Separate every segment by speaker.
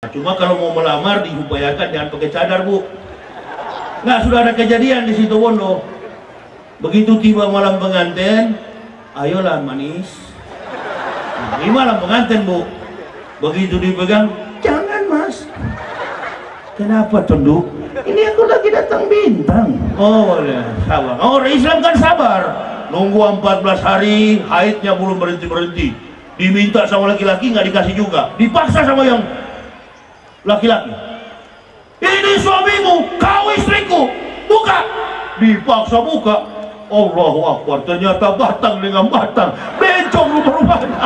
Speaker 1: Cuma kalau mau melamar diupayakan jangan pakai cadar, Bu. Nggak, sudah ada kejadian di situ Bondo. Begitu tiba malam pengantin, ayolah manis. Nah, ini malam pengantin, Bu. Begitu dipegang, jangan Mas. Kenapa tunduk? Ini aku lagi datang bintang. Oh ya, sabar. Oh, orang Islam kan sabar. Nunggu 14 hari, haidnya belum berhenti-berhenti. Diminta sama laki-laki nggak dikasih juga. Dipaksa sama yang laki-laki. Ini suamimu, kau istriku. Buka. Dipaksa buka. Allahu Akbar, ternyata batang dengan batang. Bencong rupa-rupanya.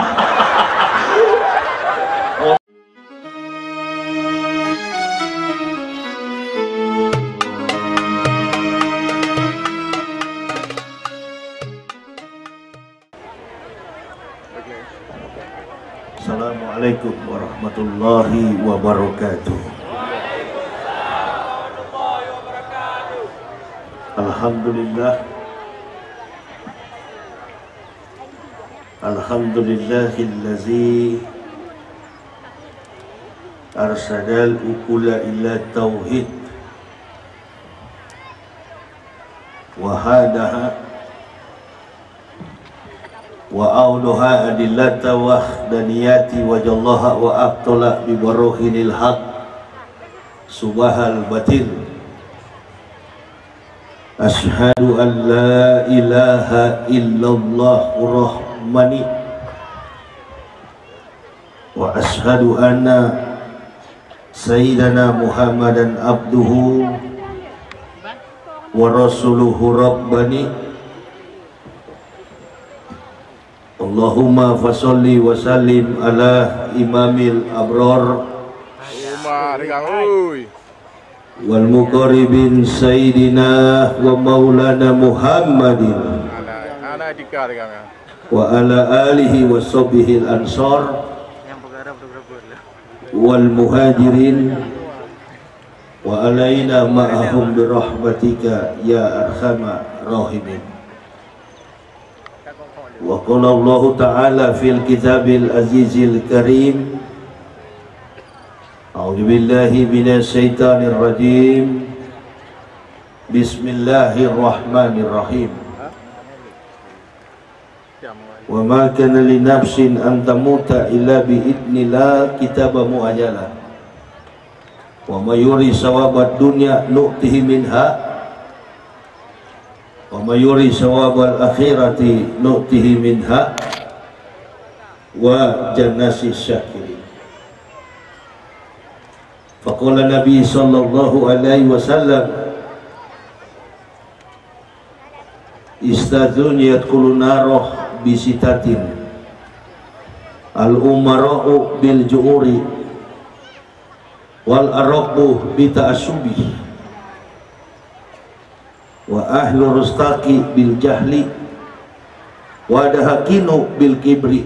Speaker 1: Assalamualaikum warahmatullahi wabarakatuh. Alhamdulillah. Alhamdulillahillazi arsadal ukula ila tauhid wa hadaha wa awduha adillata wahdaniyati wa jallaha wa aqtala bi baruhinil haq subahal batil. Ashhadu an la ilaha illallah rahmani wa ashhadu anna sayyidana Muhammadan abduhu wa rasuluhu rabbani. Allahumma fasolli wa sallim ala imamil abrar wal muqarribin sayyidina wa maulana Muhammadin wa ala alihi wa sahbihi al-ansar wal muhajirin wa alaina ma'ahum birahmatika ya arhamar rahimin. Wa qala Allah ta'ala fil kitabil azizil karim, a'udzu billahi minasy syaithanir rajim, bismillahirrahmanirrahim. Wa ma kana li nafsin an tamuta illa bi idznillah kitaba muajjala wa may yuri sawabad dunya nu'tihi minha wa mayuri sawabal akhirati nu'tihi minha wa jannasi syakirin. Faqala Nabi sallallahu alaihi wasallam, istaduniyat kulunaroh bisitatin al-umara'u bil ju'uri wal arabu bita'asubi wa ahlu rustaqi bil jahli wa dahakinu bil kibri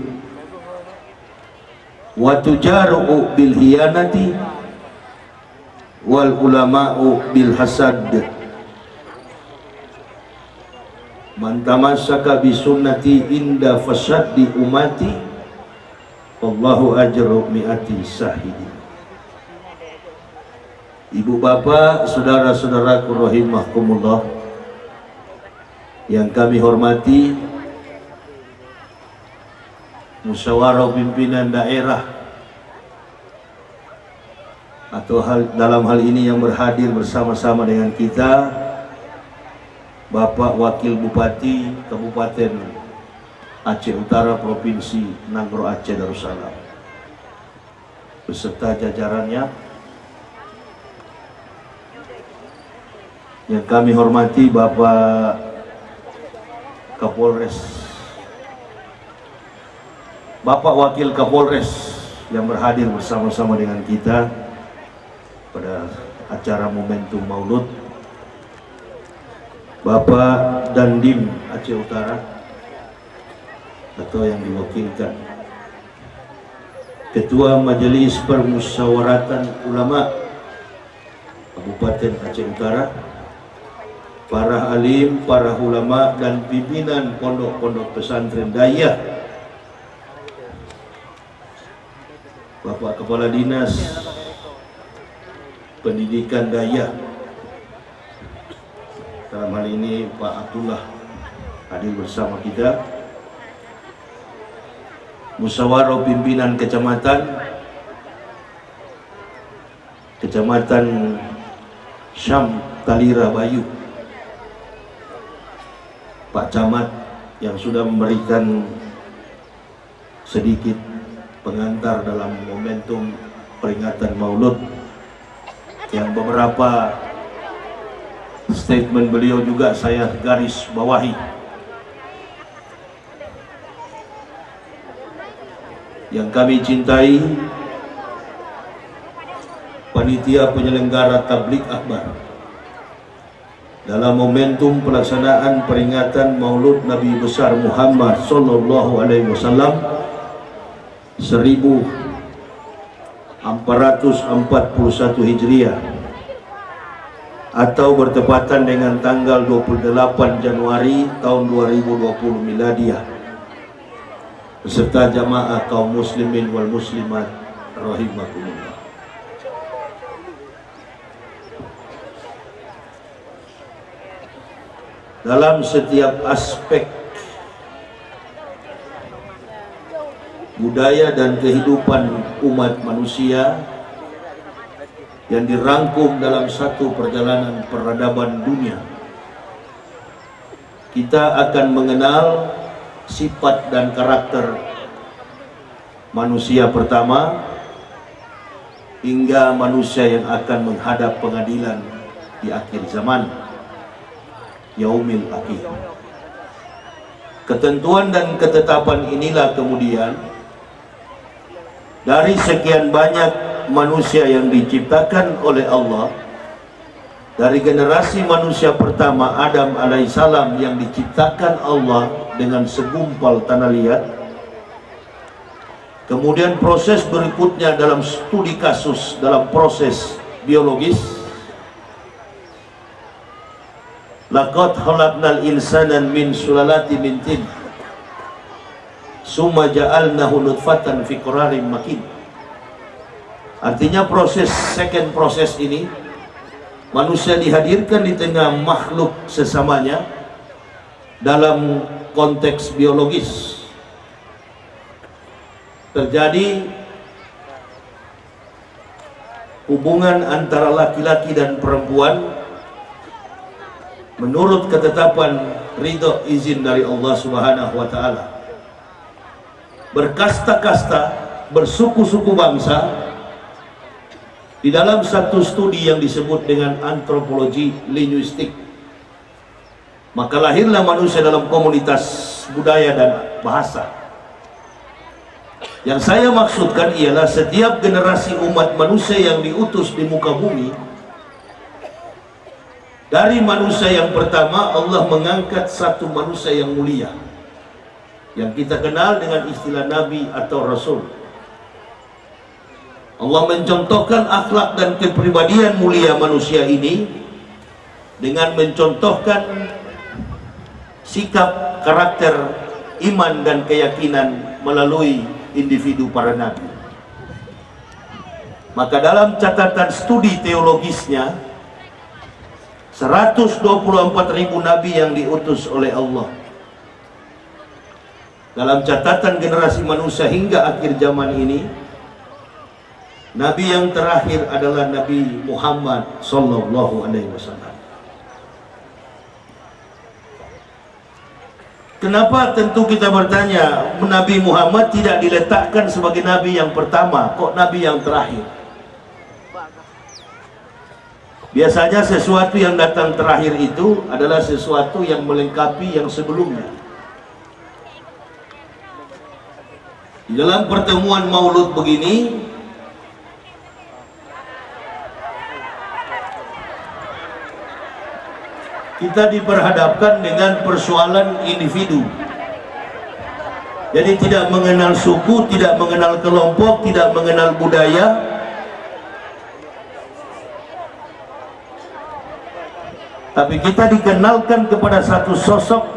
Speaker 1: wa tujaru bil hiyanati wal ulama'u bil hasad. Man tamassaka bi sunnati inda fasaddi umati wallahu ajru mi'ati sahidi. Ibu bapak, saudara-saudaraku rahimakumullah yang kami hormati, musyawarah pimpinan daerah atau dalam hal ini yang berhadir bersama-sama dengan kita, Bapak Wakil Bupati Kabupaten Aceh Utara Provinsi Nangro Aceh Darussalam beserta jajarannya, yang kami hormati Bapak Kapolres, Bapak Wakil Kapolres yang berhadir bersama-sama dengan kita pada acara momentum Maulud, Bapak Dandim Aceh Utara atau yang diwakilkan, Ketua Majelis Permusyawaratan Ulama Kabupaten Aceh Utara, para alim, para ulama dan pimpinan pondok-pondok pesantren daya, Bapak Kepala Dinas pendidikan daya. Dalam hal ini Pak Abdullah hadir bersama kita. Musyawarah pimpinan Kecamatan Syam Talira Bayu, Pak Camat yang sudah memberikan sedikit pengantar dalam momentum peringatan Maulud, yang beberapa statement beliau juga saya garis bawahi. Yang kami cintai panitia penyelenggara tabligh akbar dalam momentum pelaksanaan peringatan Maulud Nabi besar Muhammad sallallahu alaihi wasallam 1441 Hijriah atau bertepatan dengan tanggal 28 Januari tahun 2020 Miladiah, beserta jamaah kaum muslimin wal muslimat rahimakumullah. Dalam setiap aspek budaya dan kehidupan umat manusia yang dirangkum dalam satu perjalanan peradaban dunia, kita akan mengenal sifat dan karakter manusia pertama hingga manusia yang akan menghadap pengadilan di akhir zaman, yaumil akhir. Ketentuan dan ketetapan inilah kemudian dari sekian banyak manusia yang diciptakan oleh Allah, dari generasi manusia pertama Adam alaihissalam yang diciptakan Allah dengan segumpal tanah liat, kemudian proses berikutnya dalam studi kasus dalam proses biologis, laqad khalaqnal insana min sulalatin min tin summa ja'alnahu nutfatan fi qararin makin. Artinya second proses ini, manusia dihadirkan di tengah makhluk sesamanya dalam konteks biologis. Terjadi hubungan antara laki-laki dan perempuan menurut ketetapan ridho izin dari Allah Subhanahu wa taala. Berkasta-kasta, bersuku-suku bangsa di dalam satu studi yang disebut dengan antropologi linguistik. Maka lahirlah manusia dalam komunitas budaya dan bahasa. Yang saya maksudkan ialah setiap generasi umat manusia yang diutus di muka bumi, dari manusia yang pertama Allah mengangkat satu manusia yang mulia yang kita kenal dengan istilah Nabi atau Rasul. Allah mencontohkan akhlak dan kepribadian mulia manusia ini dengan mencontohkan sikap, karakter, iman dan keyakinan melalui individu para nabi. Maka dalam catatan studi teologisnya 124.000 nabi yang diutus oleh Allah. Dalam catatan generasi manusia hingga akhir zaman ini, nabi yang terakhir adalah Nabi Muhammad sallallahu alaihi wasallam. Kenapa tentu kita bertanya, Nabi Muhammad tidak diletakkan sebagai nabi yang pertama, kok nabi yang terakhir? Biasanya sesuatu yang datang terakhir itu adalah sesuatu yang melengkapi yang sebelumnya. Di dalam pertemuan Maulud begini, kita diperhadapkan dengan persoalan individu. Jadi tidak mengenal suku, tidak mengenal kelompok, tidak mengenal budaya, tapi kita dikenalkan kepada satu sosok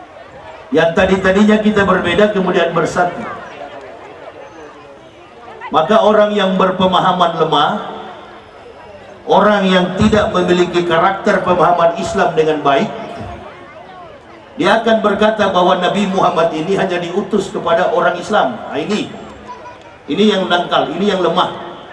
Speaker 1: yang tadinya kita berbeda kemudian bersatu. Maka orang yang berpemahaman lemah, orang yang tidak memiliki karakter pemahaman Islam dengan baik, dia akan berkata bahwa Nabi Muhammad ini hanya diutus kepada orang Islam. Nah, ini yang dangkal, ini yang lemah.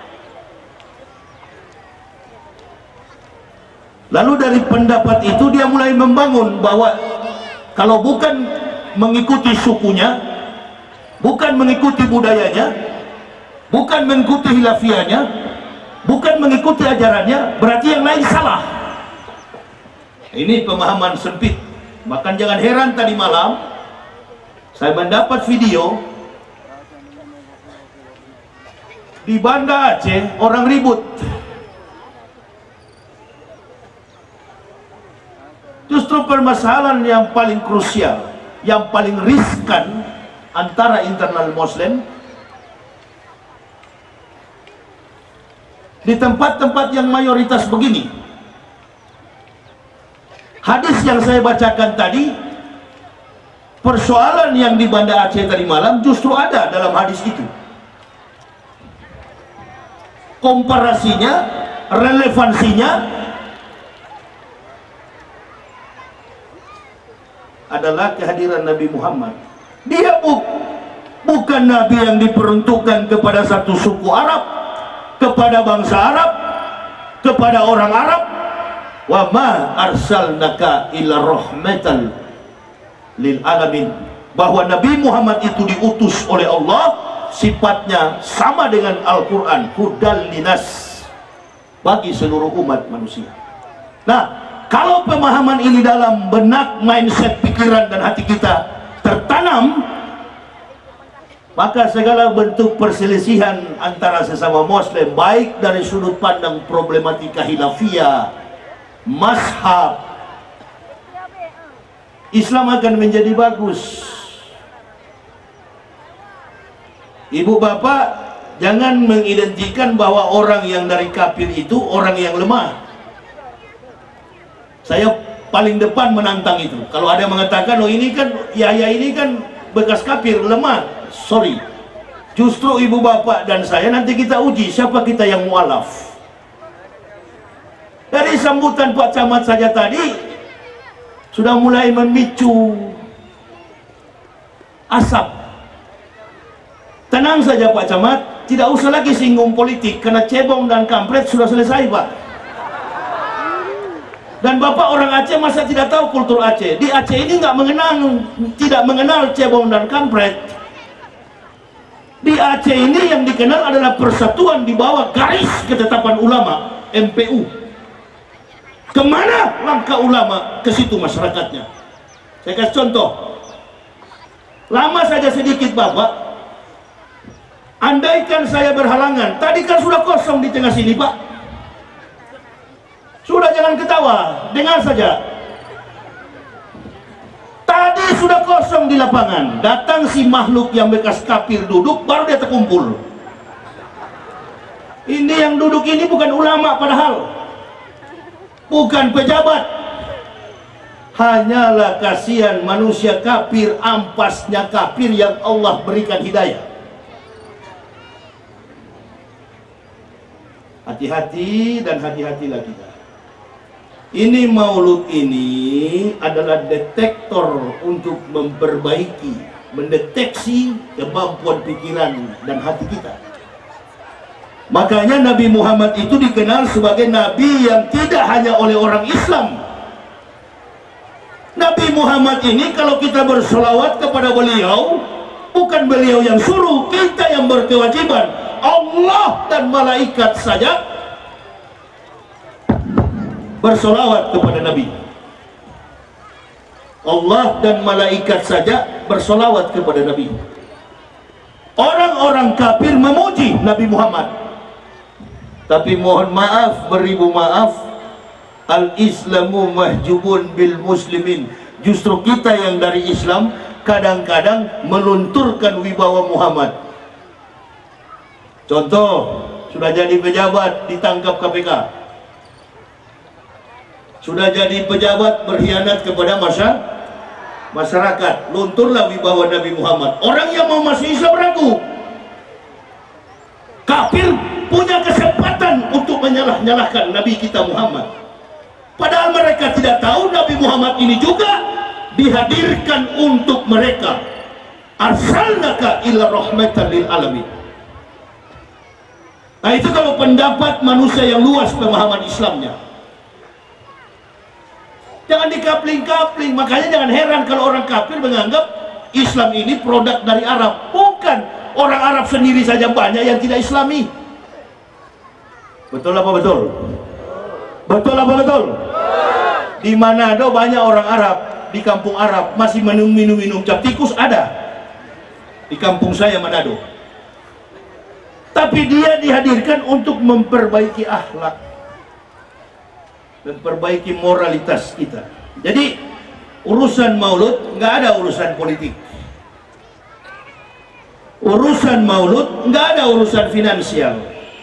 Speaker 1: Lalu dari pendapat itu dia mulai membangun bahwa kalau bukan mengikuti sukunya, bukan mengikuti budayanya, bukan mengikuti hilafiahnya, bukan mengikuti ajarannya, berarti yang lain salah. Ini pemahaman sempit. Bahkan jangan heran tadi malam saya mendapat video di Banda Aceh orang ribut. Justru permasalahan yang paling krusial, yang paling riskan antara internal Muslim di tempat-tempat yang mayoritas begini. Hadis yang saya bacakan tadi, persoalan yang di Banda Aceh tadi malam justru ada dalam hadis itu. Komparasinya, relevansinya adalah kehadiran Nabi Muhammad. Dia bukan Nabi yang diperuntukkan kepada satu suku Arab, kepada bangsa Arab, kepada orang Arab. Wa ma arsalnaka illa rahmatan lil alamin. Bahwa Nabi Muhammad itu diutus oleh Allah, sifatnya sama dengan Al-Quran, hudal linas, bagi seluruh umat manusia. Nah, kalau pemahaman ini dalam benak, mindset, pikiran dan hati kita tertanam, maka segala bentuk perselisihan antara sesama Muslim, baik dari sudut pandang problematika hilafiyah, mazhab, Islam akan menjadi bagus. Ibu bapak jangan mengidentikan bahwa orang yang dari kafir itu orang yang lemah. Saya paling depan menantang itu. Kalau ada yang mengatakan, oh ini kan Yahya ini kan bekas kafir, lemah. Sorry, justru ibu bapak dan saya nanti kita uji siapa kita yang mualaf. Dari sambutan Pak Camat saja tadi sudah mulai memicu asap. Tenang saja Pak Camat, tidak usah lagi singgung politik karena cebong dan kampret sudah selesai Pak. Dan Bapak orang Aceh masa tidak tahu kultur Aceh? Di Aceh ini tidak mengenal cebong dan kampret. Di Aceh ini yang dikenal adalah persatuan di bawah garis ketetapan ulama, MPU. Kemana langkah ulama, ke situ masyarakatnya. Saya kasih contoh. Lama saja sedikit Bapak. Andaikan saya berhalangan, tadi kan sudah kosong di tengah sini Pak. Sudah, jangan ketawa, dengar saja. Tadi sudah kosong di lapangan. Datang si makhluk yang bekas kafir duduk, baru dia terkumpul. Ini yang duduk ini bukan ulama padahal, bukan pejabat. Hanyalah kasihan manusia kafir, ampasnya kafir yang Allah berikan hidayah. Hati-hati dan hati-hatilah kita. Ini maulud ini adalah detektor untuk memperbaiki, mendeteksi kemampuan pikiran dan hati kita. Makanya Nabi Muhammad itu dikenal sebagai Nabi yang tidak hanya oleh orang Islam. Nabi Muhammad ini kalau kita bersolawat kepada beliau, bukan beliau yang suruh, kita yang berkewajiban. Allah dan malaikat saja bersolawat kepada Nabi. Allah dan malaikat saja bersolawat kepada Nabi. Orang-orang kafir memuji Nabi Muhammad. Tapi mohon maaf, beribu maaf, al-islamu mahjubun bil muslimin. Justru kita yang dari Islam kadang-kadang melunturkan wibawa Muhammad. Contoh, sudah jadi pejabat ditangkap KPK. Sudah jadi pejabat berkhianat kepada masyarakat, lunturlah wibawa Nabi Muhammad. Orang yang mau masuk Islam ragu. kafir punya kesempatan untuk menyalah-nyalahkan Nabi kita Muhammad, padahal mereka tidak tahu Nabi Muhammad ini juga dihadirkan untuk mereka. Arsalnaka illa rahmatan lil alamin. Nah, itu kalau pendapat manusia yang luas pemahaman Islamnya. Jangan dikapling-kapling. Makanya jangan heran kalau orang kafir menganggap Islam ini produk dari Arab. Bukan, orang Arab sendiri saja banyak yang tidak Islami. Betul apa betul? Betul apa betul? Di Manado banyak orang Arab, di kampung Arab masih minum cap tikus ada. Di kampung saya Manado. Tapi dia dihadirkan untuk memperbaiki akhlak dan perbaiki moralitas kita. Jadi urusan maulud nggak ada urusan politik. Urusan maulud nggak ada urusan finansial.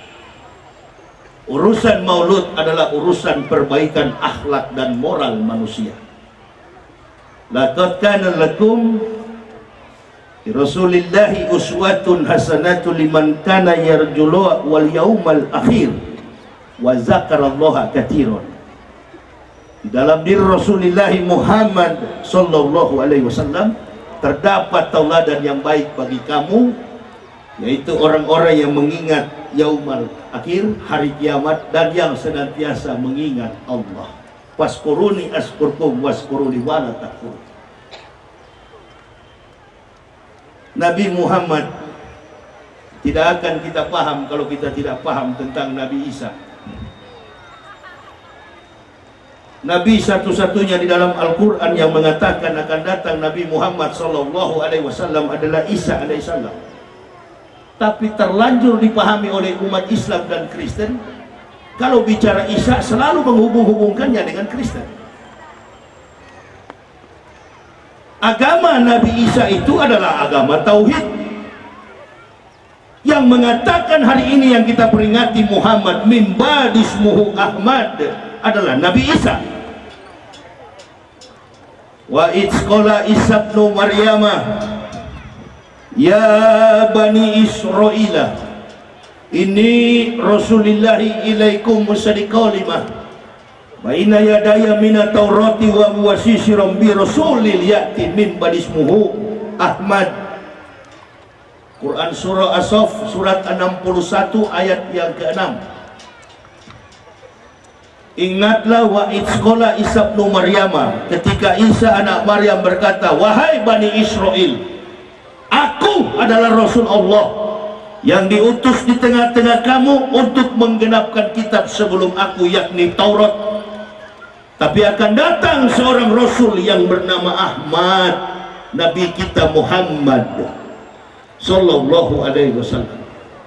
Speaker 1: Urusan maulud adalah urusan perbaikan akhlak dan moral manusia. Laqad kana lakum Rasulillahi uswatun hasanatun liman kana yarjullah wal yaumal akhir wa zakarallaha katsiran. Di dalam diri Rasulullah Muhammad sallallahu alaihi wasallam terdapat tauladan yang baik bagi kamu, yaitu orang-orang yang mengingat yaumal akhir, hari kiamat, dan yang senantiasa mengingat Allah. Waskuruni askurkum waskuruni wala takfur. Nabi Muhammad tidak akan kita paham kalau kita tidak paham tentang Nabi Isa. Nabi satu-satunya di dalam Al-Quran yang mengatakan akan datang Nabi Muhammad sallallahu alaihi wasallam adalah Isa alaihissalam. Tapi terlanjur dipahami oleh umat Islam dan Kristen, kalau bicara Isa selalu menghubung-hubungkannya dengan Kristen. Agama Nabi Isa itu adalah agama tauhid yang mengatakan hari ini yang kita peringati Muhammad min ba'dismuhu Ahmad adalah Nabi Isa. Wa idzqala Isa ibnu Maryam ya bani Israila inni rasulillahi ilaikum musaddiqan lima baina yadaya minat taurati wa muwassisiran bi rasulil ya'ti min badismuhu Ahmad. Quran surah As-Saff surat 61 ayat yang ke-6. Ingatlah wa idzqala Isa ibnu Maryam, ketika Isa anak Maryam berkata, wahai Bani Israel, aku adalah Rasul Allah yang diutus di tengah-tengah kamu untuk menggenapkan kitab sebelum aku, yakni Taurat. Tapi akan datang seorang Rasul yang bernama Ahmad, Nabi kita Muhammad sallallahu alaihi wasallam.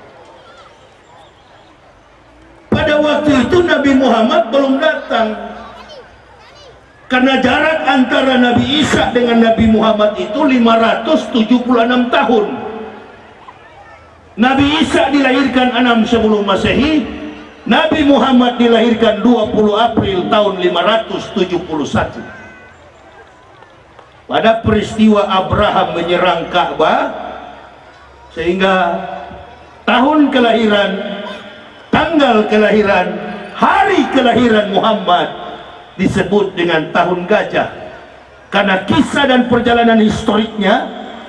Speaker 1: Pada waktu itu Nabi Muhammad belum datang, karena jarak antara Nabi Isa dengan Nabi Muhammad itu 576 tahun. Nabi Isa dilahirkan 6 sebelum Masehi, Nabi Muhammad dilahirkan 20 April tahun 571. Pada peristiwa Abraham menyerang Ka'bah, sehingga tahun kelahiran, tanggal kelahiran, hari kelahiran Muhammad disebut dengan tahun gajah, karena kisah dan perjalanan historiknya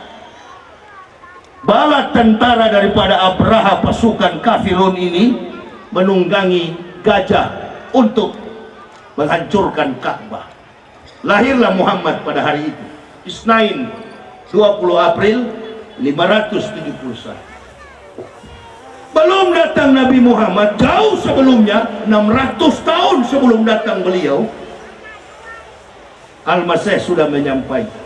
Speaker 1: bala tentara daripada Abraha, pasukan kafirun ini menunggangi gajah untuk menghancurkan Ka'bah. Lahirlah Muhammad pada hari itu, Isnain 20 April 571. Belum datang Nabi Muhammad, jauh sebelumnya, 600 tahun sebelum datang beliau, Al-Masih sudah menyampaikan.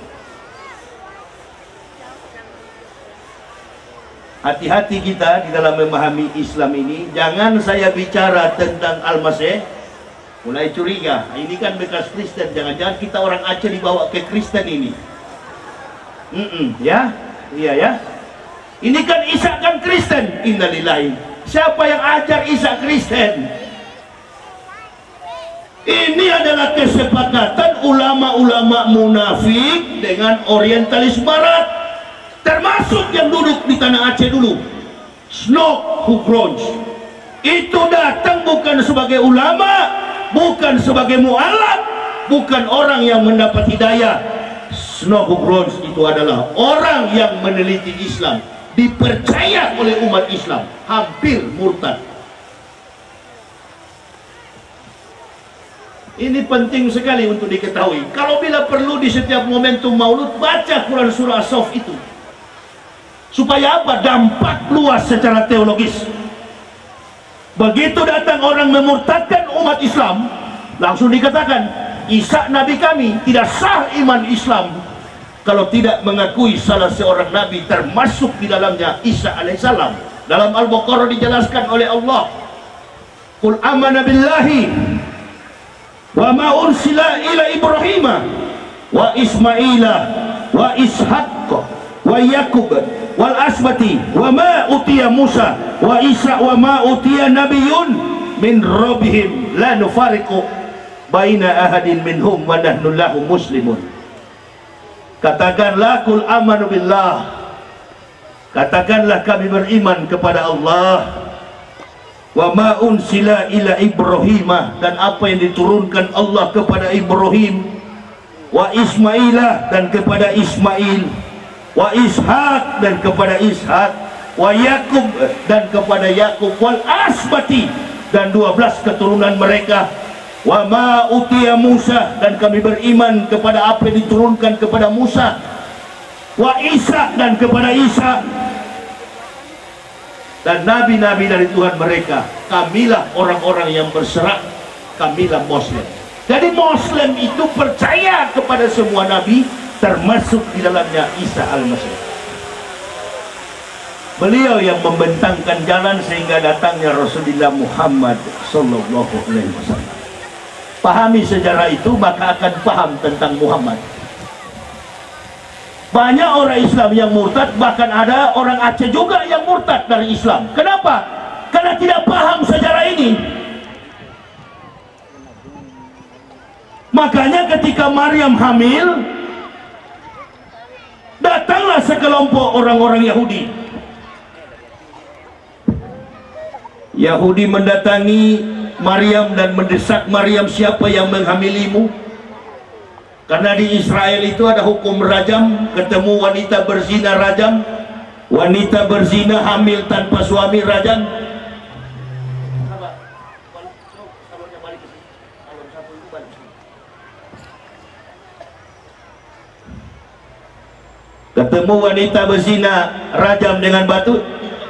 Speaker 1: Hati-hati kita di dalam memahami Islam ini. Jangan saya bicara tentang Al-Masih mulai curiga, ini kan bekas Kristen, jangan-jangan kita orang Aceh dibawa ke Kristen ini. Ya, iya ya. Ini kan Isa kan Kristen. Innalillahi. Siapa yang ajar Isa Kristen? Ini adalah kesepakatan ulama-ulama munafik dengan orientalis barat, termasuk yang duduk di tanah Aceh dulu. Snook who groans. Itu datang bukan sebagai ulama, bukan sebagai mualaf, bukan orang yang mendapat hidayah. Snook who groans itu adalah orang yang meneliti Islam, dipercaya oleh umat Islam, hampir murtad. Ini penting sekali untuk diketahui. Kalau bila perlu di setiap momentum maulud, baca Quran surah As-Saff itu. Supaya apa? Dampak luas secara teologis. Begitu datang orang memurtadkan umat Islam, langsung dikatakan, Isa Nabi kami, tidak sah iman Islam kalau tidak mengakui salah seorang Nabi, termasuk di dalamnya Isa alaihissalam. Dalam Al-Baqarah dijelaskan oleh Allah, Qul amana billahi wa ma ursila ila Ibrahim wa Ismaila wa Ishaq wa Yakub wal asbati wa ma utiya Musa wa Isa wa ma utiya nabiyyun min rabbihim la nufariqu baina ahadin minhum wa nahnu lahu muslimun. Katakanlah qul amanu billah, katakanlah kami beriman kepada Allah, wa ma unsila ila Ibrahim, dan apa yang diturunkan Allah kepada Ibrahim, wa Ismailah, dan kepada Ismail, wa Ishaq, dan kepada Ishaq, wa Yakub, dan kepada Yakub, wal asbati, dan 12 keturunan mereka, wa ma utiya Musa, dan kami beriman kepada apa yang diturunkan kepada Musa, wa Isa, dan kepada Isa, dan nabi-nabi dari Tuhan mereka. Kamilah orang-orang yang berserak, kamilah Muslim. Jadi Muslim itu percaya kepada semua nabi, termasuk di dalamnya Isa al-Masih. Beliau yang membentangkan jalan sehingga datangnya Rasulullah Muhammad sallallahu alaihi wasallam. Pahami sejarah itu, maka akan paham tentang Muhammad. Banyak orang Islam yang murtad, bahkan ada orang Aceh juga yang murtad dari Islam. Kenapa? Karena tidak paham sejarah ini. Makanya ketika Maryam hamil, datanglah sekelompok orang-orang Yahudi. Yahudi mendatangi Maryam dan mendesak Maryam, siapa yang menghamilimu? Karena di Israel itu ada hukum rajam, ketemu wanita berzina rajam, wanita berzina hamil tanpa suami rajam. Ketemu wanita berzina rajam dengan batu.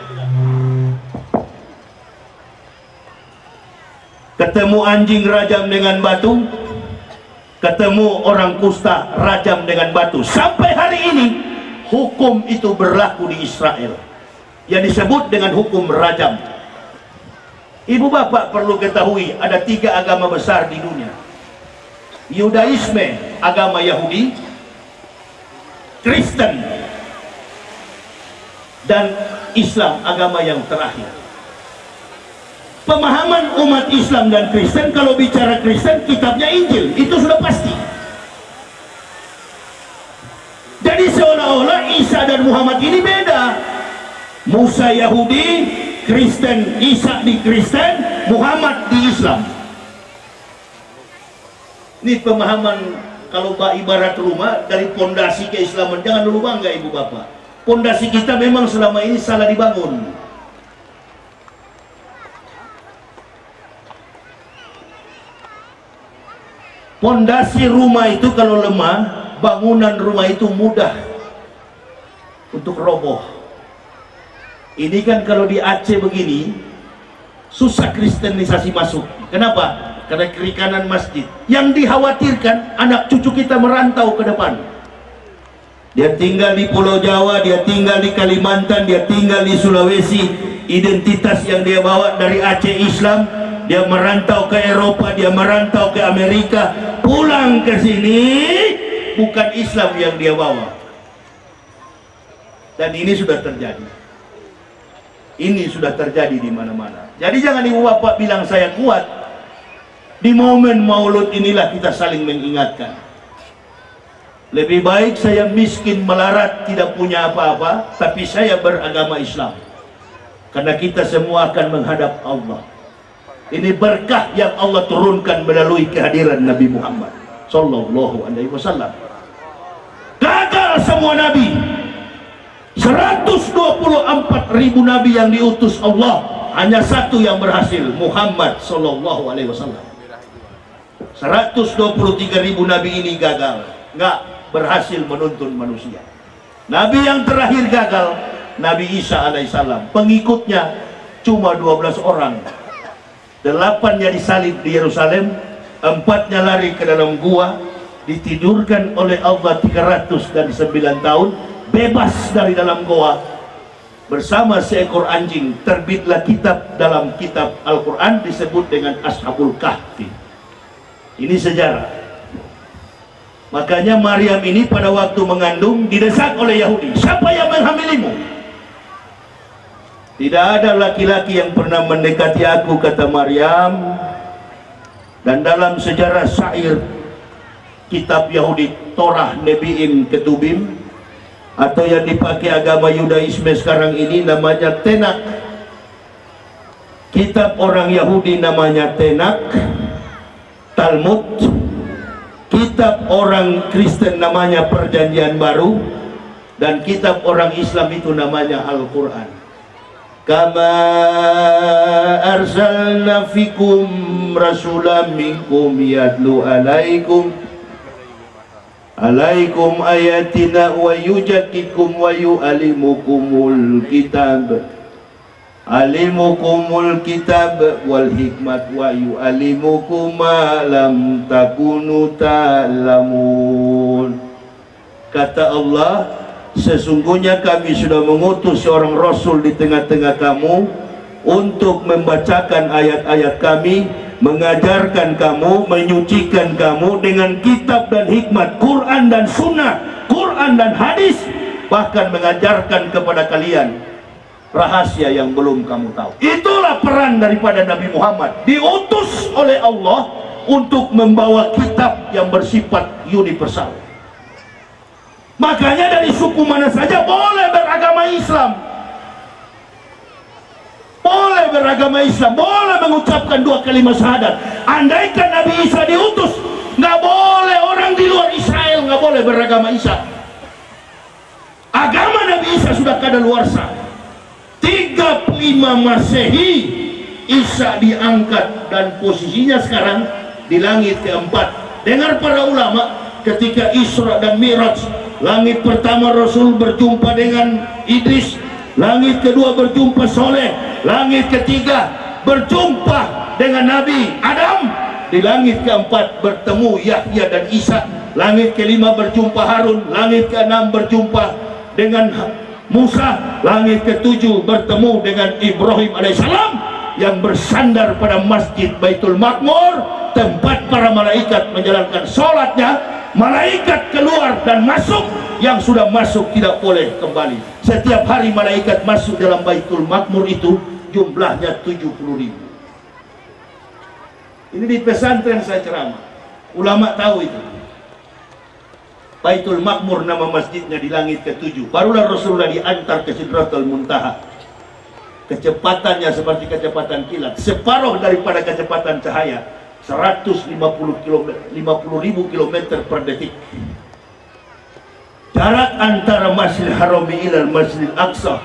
Speaker 1: Ketemu anjing rajam dengan batu. Ketemu orang kusta rajam dengan batu. Sampai hari ini hukum itu berlaku di Israel, yang disebut dengan hukum rajam. Ibu bapak perlu ketahui, ada 3 agama besar di dunia. Yudaisme, agama Yahudi, Kristen, dan Islam, agama yang terakhir. Pemahaman umat Islam dan Kristen, kalau bicara Kristen, kitabnya Injil, itu sudah pasti. Jadi seolah-olah Isa dan Muhammad ini beda. Musa Yahudi, Kristen, Isa di Kristen, Muhammad di Islam. Ini pemahaman, kalau ibarat rumah, dari pondasi keislaman. Jangan dulu bangga ibu bapak, pondasi kita memang selama ini salah dibangun. Pondasi rumah itu kalau lemah, bangunan rumah itu mudah untuk roboh. Ini kan kalau di Aceh begini, susah kristenisasi masuk. Kenapa? Karena kiri kanan masjid. Yang dikhawatirkan anak cucu kita merantau ke depan. Dia tinggal di Pulau Jawa, dia tinggal di Kalimantan, dia tinggal di Sulawesi. Identitas yang dia bawa dari Aceh Islam, dia merantau ke Eropa, dia merantau ke Amerika, pulang ke sini bukan Islam yang dia bawa. Dan ini sudah terjadi. Ini sudah terjadi di mana-mana. Jadi jangan ibu bapak bilang saya kuat. Di momen maulud inilah kita saling mengingatkan. Lebih baik saya miskin melarat, tidak punya apa-apa, tapi saya beragama Islam. karena kita semua akan menghadap Allah. Ini berkah yang Allah turunkan melalui kehadiran Nabi Muhammad sallallahu alaihi wasallam. Gagal semua nabi. 124.000 nabi yang diutus Allah, hanya satu yang berhasil, Muhammad sallallahu alaihi wasallam. 123.000 nabi ini gagal, nggak berhasil menuntun manusia. Nabi yang terakhir gagal, Nabi Isa alaihissalam. Pengikutnya cuma 12 orang. 8-nya disalib di Yerusalem, 4-nya lari ke dalam gua, ditidurkan oleh Allah 309 tahun, bebas dari dalam gua bersama seekor anjing. Terbitlah kitab dalam kitab Al-Quran disebut dengan Ashabul Kahfi. Ini sejarah. Makanya Maryam ini pada waktu mengandung didesak oleh Yahudi, siapa yang menghamilimu? Tidak ada laki-laki yang pernah mendekati aku, kata Maryam. Dan dalam sejarah syair kitab Yahudi Torah Nebi'im Ketubim, atau yang dipakai agama Yudaisme sekarang ini namanya Tenak. Kitab orang Yahudi namanya Tenak, Talmud. Kitab orang Kristen namanya Perjanjian Baru, dan kitab orang Islam itu namanya Al-Quran. Kama arsalna fikum rasulam minkum yatlu alaikum ayatina wa yujadikum wa yu'alimukumul kitab wal hikmat wa yu'alimukum ma lam takunu ta'lamun. Kata Allah, sesungguhnya kami sudah mengutus seorang rasul di tengah-tengah kamu untuk membacakan ayat-ayat kami, mengajarkan kamu, menyucikan kamu dengan kitab dan hikmat, Quran dan sunnah, Quran dan hadis, bahkan mengajarkan kepada kalian rahasia yang belum kamu tahu. Itulah peran daripada Nabi Muhammad, diutus oleh Allah untuk membawa kitab yang bersifat universal. Makanya dari suku mana saja boleh beragama Islam, boleh beragama Islam, boleh mengucapkan 2 kalimat syahadat. Andaikan Nabi Isa diutus, nggak boleh orang di luar Israel nggak boleh beragama Isa. Agama Nabi Isa sudah kadaluarsa. 35 Masehi Isa diangkat dan posisinya sekarang di langit keempat. Dengar para ulama, ketika Isra dan Mi'raj, langit pertama Rasul berjumpa dengan Idris, langit kedua berjumpa Soleh, langit ketiga berjumpa dengan Nabi Adam, di langit keempat bertemu Yahya dan Isa, langit kelima berjumpa Harun, langit keenam berjumpa dengan Musa, langit ketujuh bertemu dengan Ibrahim alaihissalam yang bersandar pada masjid Baitul Makmur, tempat para malaikat menjalankan sholatnya. Malaikat keluar dan masuk, yang sudah masuk tidak boleh kembali. Setiap hari malaikat masuk dalam Baitul Makmur itu jumlahnya 70.000. Ini di pesantren saya ceramah, ulama tahu itu. Baitul Makmur nama masjidnya di langit ke-7. Barulah Rasulullah diantar ke Sidratul Muntaha. Kecepatannya seperti kecepatan kilat, separuh daripada kecepatan cahaya, 150.000 km per detik. Jarak antara Masjidil Haram ilal Masjidil Aqsa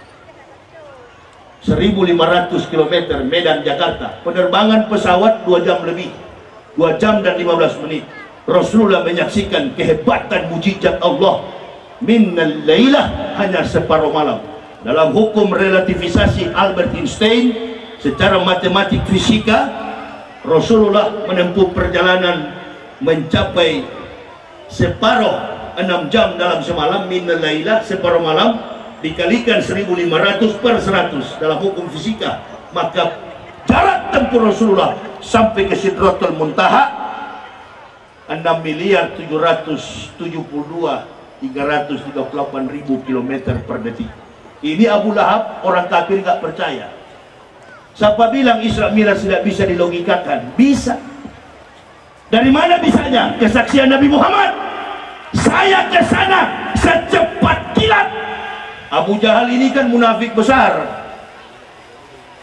Speaker 1: 1.500 km, Medan Jakarta. Penerbangan pesawat 2 jam lebih, 2 jam dan 15 menit. Rasulullah menyaksikan kehebatan mujizat Allah minnal lailah, hanya separuh malam. Dalam hukum relativisasi Albert Einstein, secara matematik fisika, Rasulullah menempuh perjalanan mencapai separuh 6 jam dalam semalam. Minnal lailah, separuh malam, dikalikan 1.500 per 100 dalam hukum fisika, maka jarak tempuh Rasulullah sampai ke Sidratul Muntaha 6.772.338.000 km per detik. Ini Abu Lahab, orang kafir, gak percaya. Siapa bilang Isra Mi'raj tidak bisa dilogikakan? Bisa. Dari mana bisanya? Kesaksian Nabi Muhammad. Saya ke sana secepat kilat. Abu Jahal ini kan munafik besar.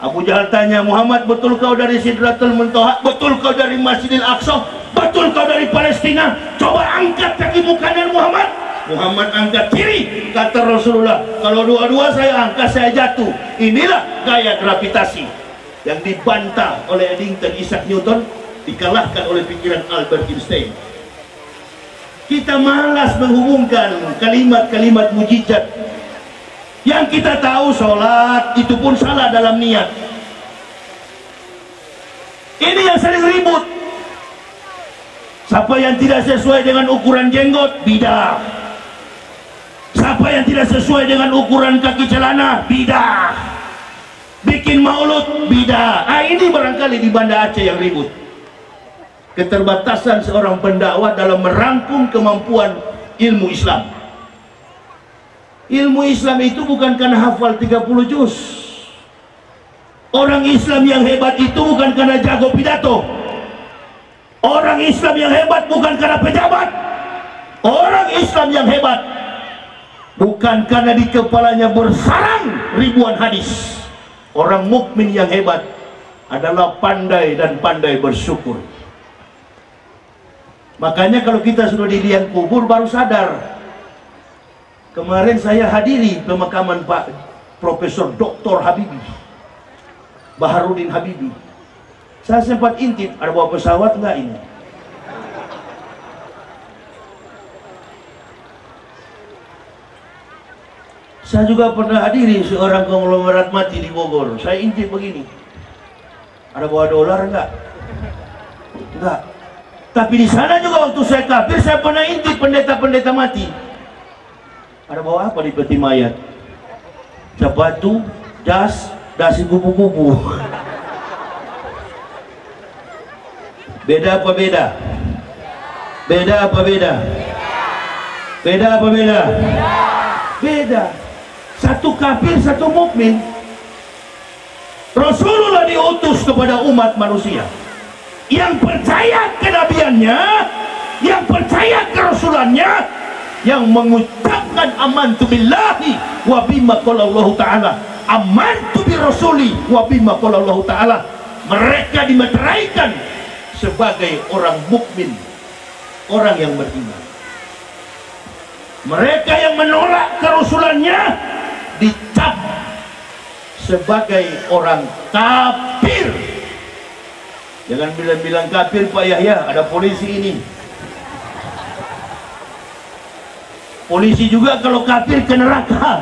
Speaker 1: Abu Jahal tanya, Muhammad, betul kau dari Sidratul Muntaha? Betul kau dari Masjidil Aqsa? Betul kau dari Palestina? Coba angkat kakimu kanan, Muhammad. Muhammad angkat kiri. Kata Rasulullah, kalau dua-dua saya angkat, saya jatuh. Inilah gaya gravitasi yang dibantah oleh Eddington Isaac Newton, dikalahkan oleh pikiran Albert Einstein. Kita malas menghubungkan kalimat-kalimat mujizat. Yang kita tahu sholat itu pun salah dalam niat. Ini yang sering ribut. Siapa yang tidak sesuai dengan ukuran jenggot, bidah. Siapa yang tidak sesuai dengan ukuran kaki celana, bidah. Bikin maulud, bidah. Ini barangkali di Banda Aceh yang ribut. Keterbatasan seorang pendakwah dalam merangkum kemampuan ilmu Islam. Ilmu Islam itu bukan karena hafal 30 juz. Orang Islam yang hebat itu bukan karena jago pidato. Orang Islam yang hebat bukan karena pejabat. Orang Islam yang hebat bukan karena di kepalanya bersarang ribuan hadis. Orang mukmin yang hebat adalah pandai dan pandai bersyukur. Makanya kalau kita sudah di liang kubur baru sadar. Kemarin saya hadiri pemakaman Pak Profesor Dr. Habibie, Baharudin Habibie. Saya sempat intip, ada bawa pesawat enggak ini? Saya juga pernah hadiri seorang konglomerat mati di Bogor. Saya intip begini, ada bawa dolar enggak? Enggak. Tapi di sana juga waktu saya kafir, saya pernah intip pendeta-pendeta mati. Ada bawa apa di peti mayat? Sepatu, jas, dasi kupu-kupu. Beda apa beda? Beda apa beda? Beda apa beda? Beda. Satu kafir, satu mukmin. Rasulullah diutus kepada umat manusia yang percaya kenabiannya, yang percaya kerasulannya, yang mengucapkan amantu billahi wa bima qala Allah taala, amantu bi rasuli wa bima qala Allah taala. Mereka dimeteraikan sebagai orang mukmin, orang yang beriman. Mereka yang menolak kerasulannya dicap sebagai orang kafir. Jangan bilang-bilang kafir Pak Yahya, ada polisi ini. Polisi juga kalau kafir ke neraka.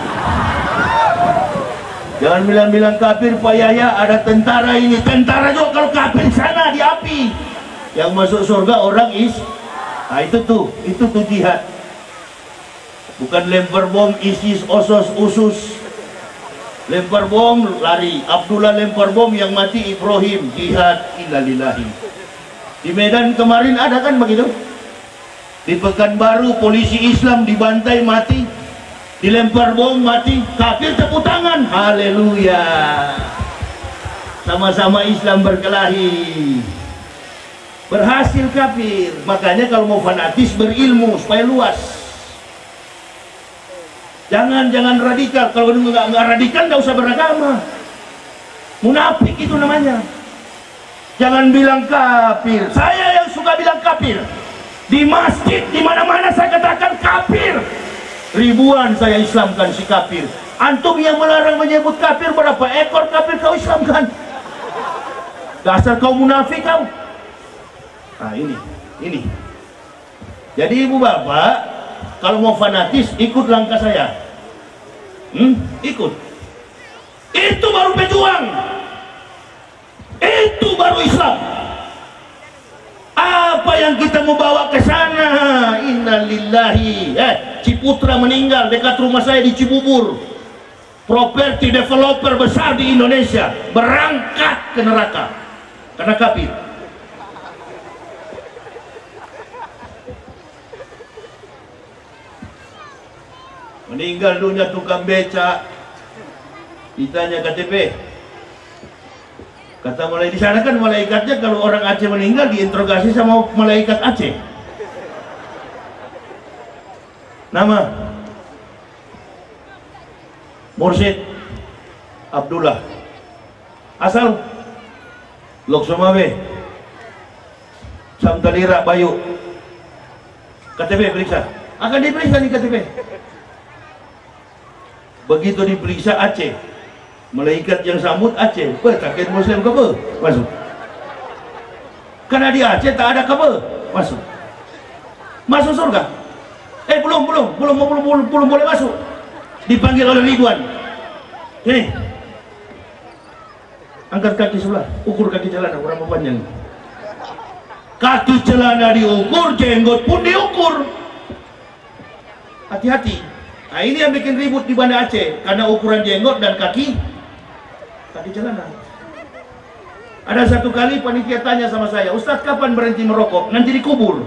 Speaker 1: Jangan bilang-bilang kafir Pak Yahya, ada tentara ini. Tentara juga kalau kafir sana di api. Yang masuk surga orang nah itu tuh jihad. Bukan lempar bom ISIS, OSOS, USUS. Lempar bom lari. Abdullah lempar bom, yang mati Ibrahim. Jihad innalillahi. Di Medan kemarin ada kan begitu? Di Pekanbaru polisi Islam dibantai mati, dilempar bom mati, kafir tepuk tangan, haleluya. Sama-sama Islam berkelahi, berhasil kafir. Makanya kalau mau fanatis berilmu supaya luas. Jangan radikal. Kalau nggak radikal nggak usah beragama. Munafik itu namanya. Jangan bilang kafir. Saya yang suka bilang kafir. Di masjid, di mana-mana saya katakan kafir. Ribuan saya Islamkan si kafir. Antum yang melarang menyebut kafir, berapa ekor kafir kau Islamkan? Dasar kau munafik kau. Nah ini. Jadi ibu bapak, kalau mau fanatis ikut langkah saya. Ikut. Itu baru pejuang. Itu baru Islam. Apa yang kita mau bawa ke sana? Innalillahi. Ciputra meninggal dekat rumah saya di Cibubur. Properti developer besar di Indonesia berangkat ke neraka karena kafir. Meninggal dunia tukang beca. Ditanya KTP. Kata malaikat, di sana kan malaikatnya kalau orang Aceh meninggal diinterogasi sama malaikat Aceh. Nama Mursyid Abdullah. Asal Lok Sumawe Samtalira Bayu KTP periksa, akan diperiksa di KTP. Begitu diperiksa Aceh, malaikat yang sambut Aceh, takut Muslim ke apa? Masuk. Karena di Aceh tak ada kabar, masuk. Masuk surga. Belum boleh masuk. Dipanggil oleh Ridwan. Sini. Angkat kaki sebelah, ukur kaki celana berapa panjang. Kaki celana diukur, jenggot pun diukur. Hati-hati. Nah, ini yang bikin ribut di Banda Aceh karena ukuran jenggot dan kaki celana. Ada satu kali panitia tanya sama saya, Ustadz kapan berhenti merokok? Nanti dikubur.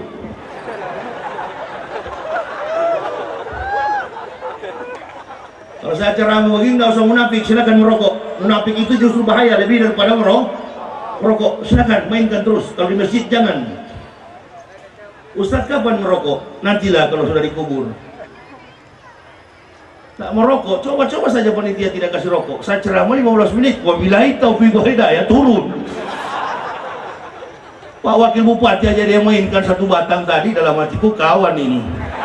Speaker 1: Kalau saya ceramah begini nggak usah munafik, silakan merokok. Munafik itu justru bahaya lebih daripada merokok. Silakan mainkan terus. Kalau di masjid jangan. Ustadz kapan merokok? Nantilah kalau sudah dikubur. Tak merokok, coba saja panitia tidak kasih rokok. Saya ceramah 15 menit. Wabillahi taufiq wal hidayah, turun. Pak Wakil Bupati aja dia mainkan satu batang tadi, dalam hatiku kawan ini.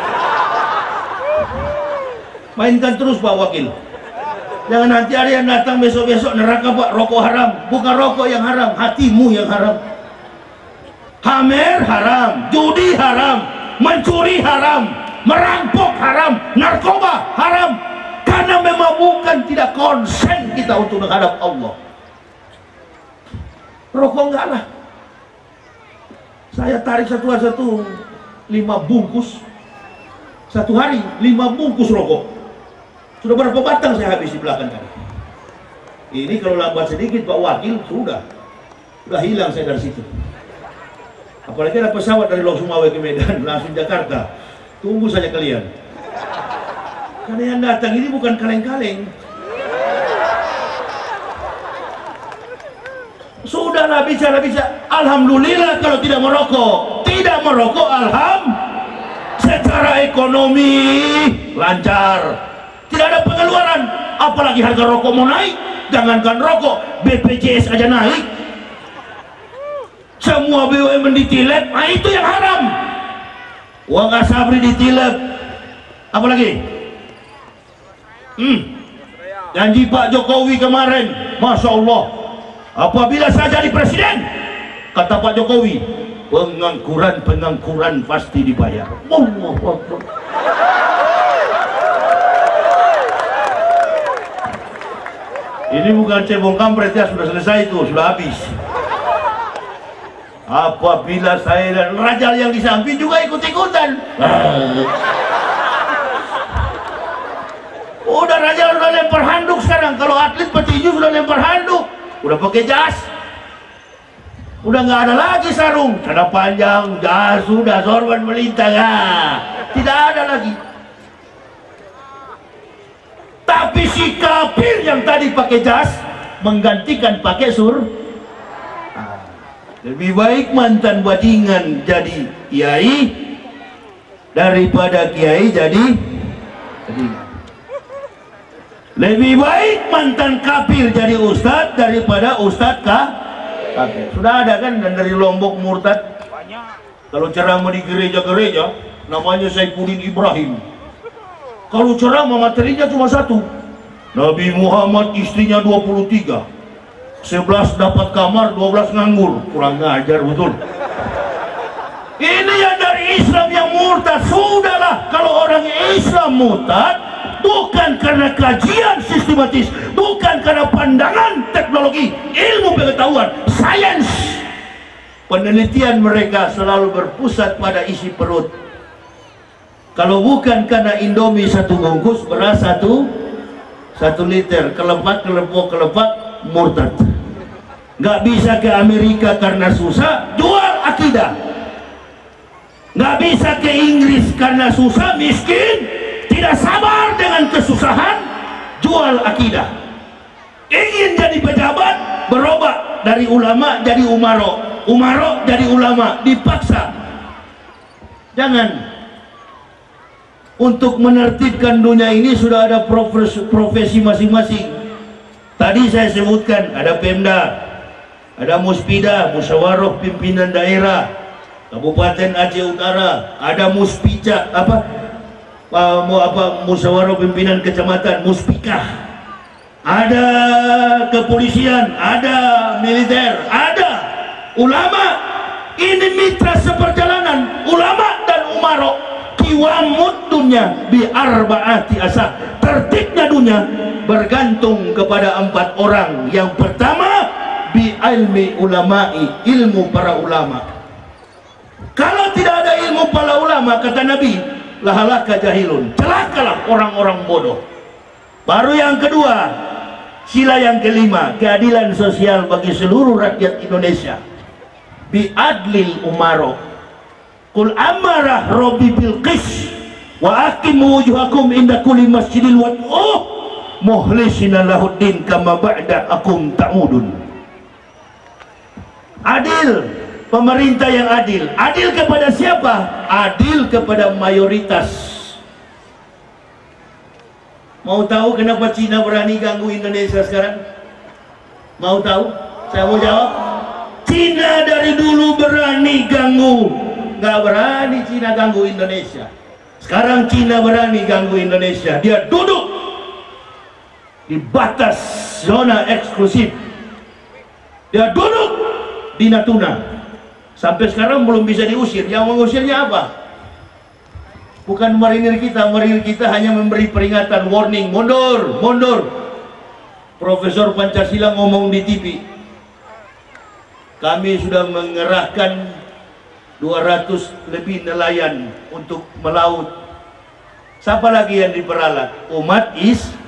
Speaker 1: Mainkan terus Pak Wakil. Jangan nanti ada yang datang besok-besok neraka Pak, rokok haram. Bukan rokok yang haram, hatimu yang haram. Hamer haram, judi haram, mencuri haram, merampok haram, narkoba haram. Karena memang bukan tidak konsen kita untuk menghadap Allah. Rokok enggak lah. Saya tarik satu hari 5 bungkus. Satu hari 5 bungkus rokok. Sudah berapa batang saya habis di belakang tadi. Ini kalau lambat sedikit Pak Wakil sudah hilang saya dari situ. Apalagi ada pesawat dari Lok Sumawe ke Medan langsung Jakarta. Tunggu saja kalian. Karena yang datang ini bukan kaleng-kaleng. Sudahlah bicara. Alhamdulillah kalau tidak merokok. Tidak merokok secara ekonomi lancar. Tidak ada pengeluaran, apalagi harga rokok mau naik. Jangankan rokok, BPJS aja naik. Semua BUMN ditilep, nah itu yang haram. Uang Asabri ditilep. Apalagi? Janji Pak Jokowi kemarin, Masya Allah, apabila saya jadi presiden, kata Pak Jokowi, pengangguran pasti dibayar. Allahu Akbar. Ini bukan cebong kampret ya, sudah selesai itu, sudah habis. Apabila saya dan raja yang di samping juga ikut-ikutan. Udah raja udah lempar handuk sekarang. Kalau atlet petinju sudah lempar handuk, udah pakai jas. Udah nggak ada lagi sarung, celana panjang, jas sudah, sorban melintang. Tidak ada lagi. Tapi si kafir yang tadi pakai jas menggantikan pakai lebih baik mantan bajingan jadi kiai daripada kiai jadi lebih baik mantan kafir jadi ustadz daripada ustadz kafir. Sudah ada kan, dan dari Lombok murtad kalau ceramah di gereja-gereja namanya Saifuddin Ibrahim. Kalau ceramah materinya cuma satu, Nabi Muhammad istrinya 23, 11 dapat kamar, 12 nganggur. Kurang ngajar betul. Ini yang dari Islam yang murtad. Sudahlah, kalau orang Islam murtad bukan karena kajian sistematis, bukan karena pandangan teknologi, ilmu pengetahuan, sains. Penelitian mereka selalu berpusat pada isi perut. Kalau bukan karena Indomie satu bungkus, beras satu liter, kelepak, murtad. Nggak bisa ke Amerika karena susah, jual akidah. Nggak bisa ke Inggris karena susah, miskin, tidak sabar dengan kesusahan, jual akidah. Ingin jadi pejabat, berubah dari ulama jadi umaro, jadi ulama, dipaksa. Jangan. Untuk menertibkan dunia ini sudah ada profesi masing-masing. Tadi saya sebutkan ada Pemda, ada Muspida, Musyawarah Pimpinan Daerah Kabupaten Aceh Utara, ada Muspica, Musyawarah Pimpinan Kecamatan, Muspikah, ada kepolisian, ada militer, ada ulama. Ini mitra seperjalanan ulama dan umaro. Kiwamud dunia bi arbaati asar. Tertibnya dunia bergantung kepada 4 orang. Yang pertama bi ilmi ulama'i, ilmu para ulama. Kalau tidak ada ilmu para ulama, kata Nabi, lahalaka jahilun, celakalah orang-orang bodoh. Baru yang kedua, sila yang kelima, keadilan sosial bagi seluruh rakyat Indonesia. Bi adlil umaro. Qul amarah rabbi bil qis wa aqimu wujuhakum inda kulli masjidil wad'uh mukhlisina lahuddin kama ba'da'akum ta'udun. Adil, pemerintah yang adil. Adil kepada siapa? Adil kepada mayoritas. Mau tahu kenapa Cina berani ganggu Indonesia sekarang? Mau tahu? Saya mau jawab. Cina dari dulu berani ganggu, nggak berani Cina ganggu Indonesia. Sekarang Cina berani ganggu Indonesia. Dia duduk di batas zona eksklusif. Dia duduk di Natuna. Sampai sekarang belum bisa diusir. Yang mengusirnya apa? Bukan marinir kita hanya memberi peringatan, warning, mundur, mundur. Profesor Pancasila ngomong di TV. Kami sudah mengerahkan 200 lebih nelayan untuk melaut. Siapa lagi yang diperalat? Umat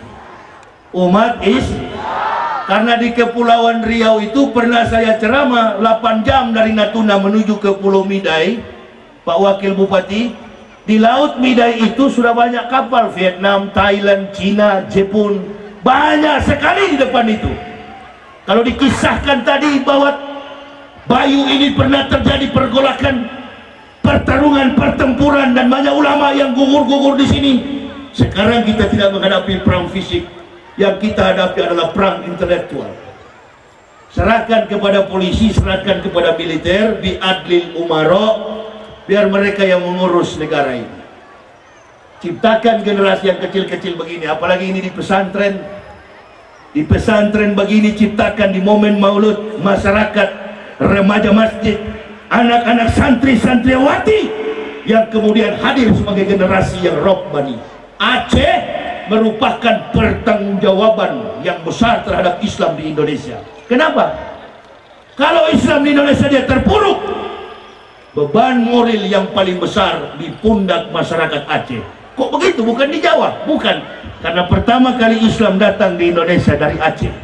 Speaker 1: karena di Kepulauan Riau itu pernah saya ceramah 8 jam dari Natuna menuju ke Pulau Midai, Pak Wakil Bupati. Di Laut Midai itu sudah banyak kapal Vietnam, Thailand, Cina, Jepun, banyak sekali di depan itu. Kalau dikisahkan tadi bahwa Bayu ini pernah terjadi pergolakan, pertarungan, pertempuran, dan banyak ulama yang gugur-gugur di sini. Sekarang kita tidak menghadapi perang fisik, yang kita hadapi adalah perang intelektual. Serahkan kepada polisi, serahkan kepada militer, bi adlil umaro, biar mereka yang mengurus negara ini. Ciptakan generasi yang kecil-kecil begini, apalagi ini di pesantren. Di pesantren begini ciptakan di momen maulud, masyarakat, remaja masjid, anak-anak santri-santriwati yang kemudian hadir sebagai generasi yang robbani. Aceh merupakan pertanggungjawaban yang besar terhadap Islam di Indonesia. Kenapa? Kalau Islam di Indonesia dia terpuruk, beban moral yang paling besar di pundak masyarakat Aceh. Kok begitu? Bukan di Jawa? Bukan. Karena pertama kali Islam datang di Indonesia dari Aceh.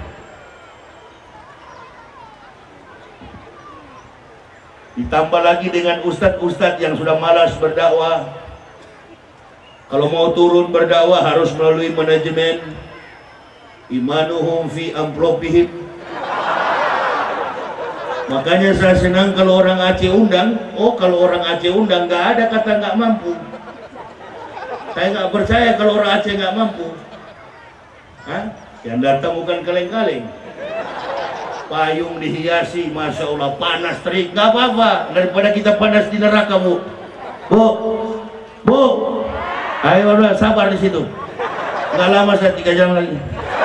Speaker 1: Ditambah lagi dengan ustadz-ustadz yang sudah malas berdakwah. Kalau mau turun berdakwah harus melalui manajemen. Imanuhum fi amplopihim. Makanya saya senang kalau orang Aceh undang. Oh, kalau orang Aceh undang nggak ada kata nggak mampu. Saya nggak percaya kalau orang Aceh nggak mampu. Hah? Yang datang bukan kaleng-kaleng. Payung dihiasi, masya Allah, panas terik, nggak apa-apa daripada kita panas di neraka, Bu. Ayo udah sabar di situ. Nggak lama, saya 3 jam lagi.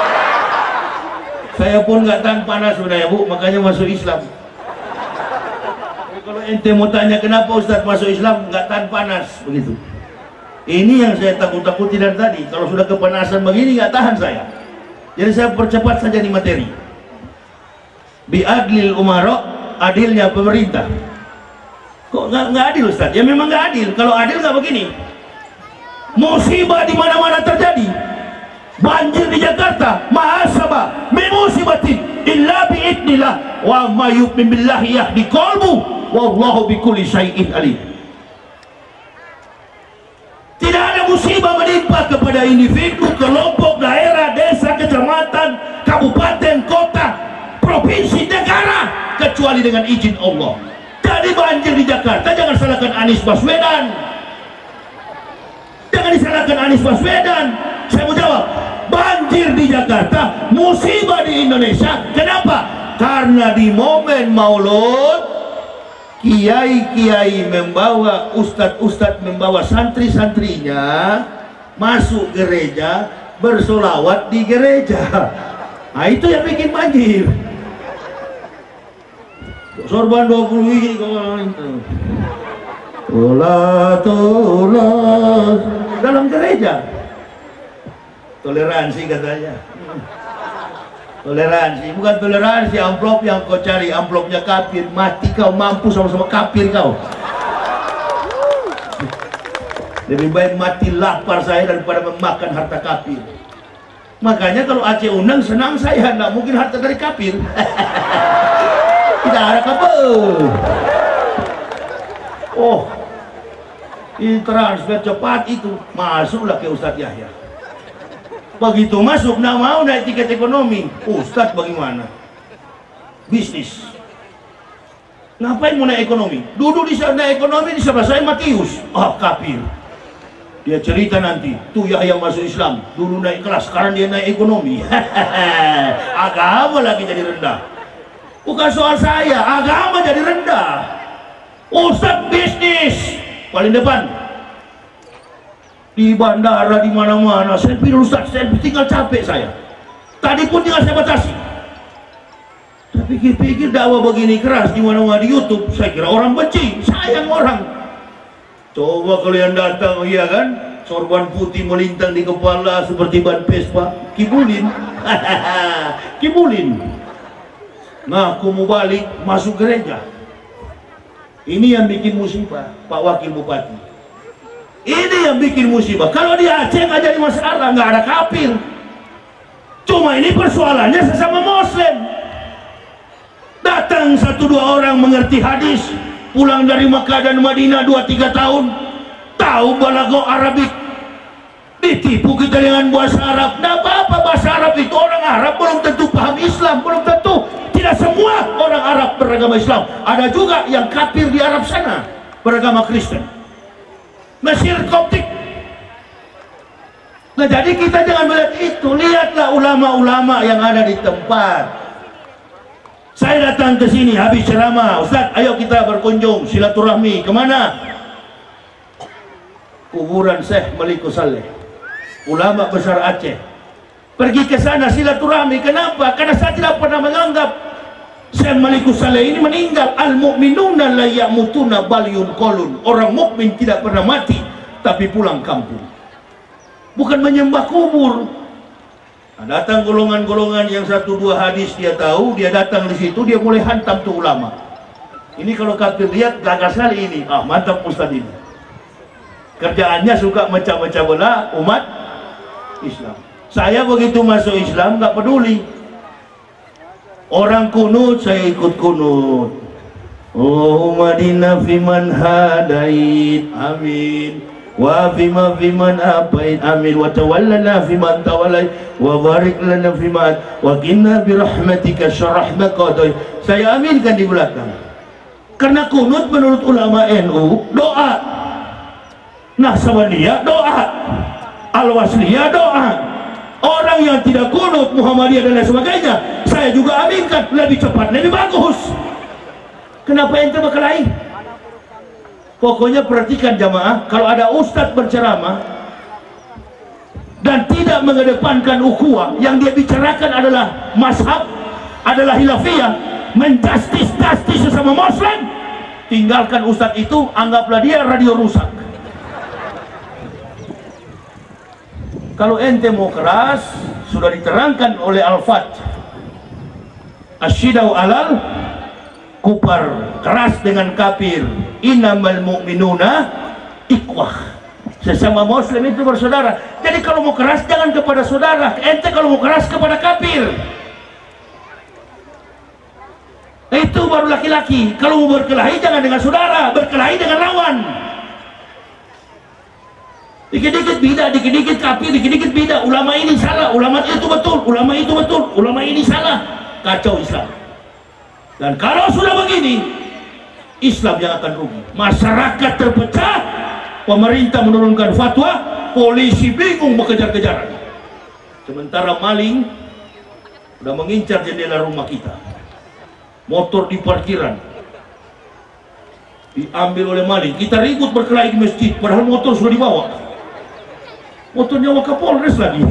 Speaker 1: Saya pun nggak tahan panas sudah ya, Bu, makanya masuk Islam. Jadi kalau ente mau tanya kenapa Ustadz masuk Islam nggak tahan panas begitu. Ini yang saya takut-takuti dari tadi. Kalau sudah kepanasan begini nggak tahan saya. Jadi saya percepat saja di materi. Biadlil umaro, adilnya pemerintah. Kok nggak adil Ustaz? Ya memang nggak adil. Kalau adil nggak begini. Musibah di mana-mana terjadi. Banjir di Jakarta, mahasabah, musibatin illa biidnillah wa ma yu'min billahi yahdi qalbu wallahu bikulli syai'in alim. Tidak ada musibah menimpa kepada individu, kelompok, daerah, desa, kecamatan, kabupaten, kota, provinsi, negara kecuali dengan izin Allah. Jadi banjir di Jakarta jangan salahkan Anies Baswedan. Jangan disalahkan Anies Baswedan. Saya mau jawab, banjir di Jakarta, musibah di Indonesia. Kenapa? Karena di momen Maulud, kiai-kiai membawa, ustadz-ustadz membawa santri-santrinya masuk gereja, bersolawat di gereja. Nah itu yang bikin banjir. Sorban 20 ini dalam gereja. Toleransi katanya. Toleransi, bukan toleransi amplop yang kau cari, amplopnya kafir. Mati kau, mampu sama-sama kafir kau. Lebih baik mati lapar saya daripada memakan harta kafir. Makanya kalau Aceh undang senang saya, tidak mungkin harta dari kafir. Tidak ada kabel. Oh, ini transfer cepat itu, masuklah ke Ustadz Yahya. Begitu masuk, nggak mau naik tiket ekonomi. Ustadz bagaimana? Bisnis. Ngapain mau naik ekonomi? Duduk di sana ekonomi di sebelah saya Matius. Ah, kafir. Dia cerita nanti, tuh Yahya masuk Islam, dulu naik kelas, sekarang dia naik ekonomi. Agama lagi jadi rendah. Bukan soal saya, agama jadi rendah. Ustadz bisnis paling depan. Di bandara, di mana-mana, selfie dulu Ustadz, selfie, tinggal capek saya. Tadi pun tinggal saya batasi. Saya pikir-pikir dakwah begini keras di mana-mana di YouTube, saya kira orang benci, sayang orang. Coba kalian datang, iya kan? Sorban putih melintang di kepala seperti ban Vespa, kibulin. Kibulin. Nah, aku mau balik masuk gereja. Ini yang bikin musibah, Pak Wakil Bupati. Ini yang bikin musibah. Kalau di Aceh nggak jadi masalah, nggak ada kafir. Cuma ini persoalannya sesama Muslim. Datang 1-2 orang mengerti hadis, pulang dari Makkah dan Madinah 2-3 tahun, tahu balago Arabik, ditipu kita dengan bahasa Arab. Tidak apa-apa, bahasa Arab itu orang Arab belum tentu paham Islam, belum tentu. Tidak semua orang Arab beragama Islam. Ada juga yang kafir di Arab sana beragama Kristen, Mesir, Koptik. Nah jadi kita jangan melihat itu, lihatlah ulama-ulama yang ada di tempat. Saya datang ke sini habis ceramah, Ustaz, ayo kita berkunjung silaturahmi. Kemana? Kuburan Syekh Malikus Saleh, ulama besar Aceh. Pergi ke sana silaturahmi. Kenapa? Karena saya tidak pernah menganggap Syekh Malikus Saleh ini meninggal. Al-mu'minuna la ya'mutuna bal yunqalun. Orang mukmin tidak pernah mati, tapi pulang kampung. Bukan menyembah kubur. Nah, datang golongan-golongan yang 1-2 hadis dia tahu, dia datang di situ, dia mulai hantam tuh ulama. Ini kalau kafir lihat gagas sekali ini. Ah, mantap Ustaz ini. Kerjaannya suka mecah-mecah belah umat Islam. Saya begitu masuk Islam nggak peduli. Orang kunut saya ikut kunut. Allahumma dinna fiman hadait. Amin. Wa fiman apait, amin. Wa tawallana fiman tawallait, wa barik lana fiman, wa qina bi rahmatika syarah maqadai. Saya aminkan di belakang. Karena kunut menurut ulama NU doa, Nahsabaniyah doa, Al-Wasliyah doa. Orang yang tidak kunut, Muhammadiyah dan lain sebagainya, saya juga aminkan, lebih cepat, lebih bagus. Kenapa ente berkelahi? Pokoknya perhatikan jamaah, kalau ada ustadz berceramah dan tidak mengedepankan ukhuwah, yang dia bicarakan adalah mazhab, adalah hilafiyah, menjustis sesama muslim, tinggalkan ustadz itu, anggaplah dia radio rusak. Kalau ente mau keras, sudah diterangkan oleh Al-Fat, asyidau alal kupar, keras dengan kafir. Innamal mu'minuna ikhwah, sesama muslim itu bersaudara. Jadi kalau mau keras jangan kepada saudara, ente kalau mau keras kepada kafir. Itu baru laki-laki. Kalau mau berkelahi jangan dengan saudara, berkelahi dengan lawan. Dikit-dikit bida, dikit-dikit kafir, dikit-dikit bida. Ulama ini salah, ulama itu betul, ulama itu betul, ulama ini salah. Kacau Islam. Dan kalau sudah begini, Islam yang akan rugi. Masyarakat terpecah, pemerintah menurunkan fatwa, polisi bingung mengejar-kejaran. Sementara maling udah mengincar jendela rumah kita. Motor di parkiran diambil oleh maling. Kita ribut berkelahi di masjid, padahal motor sudah dibawa. Motornya Wakapolres lagi.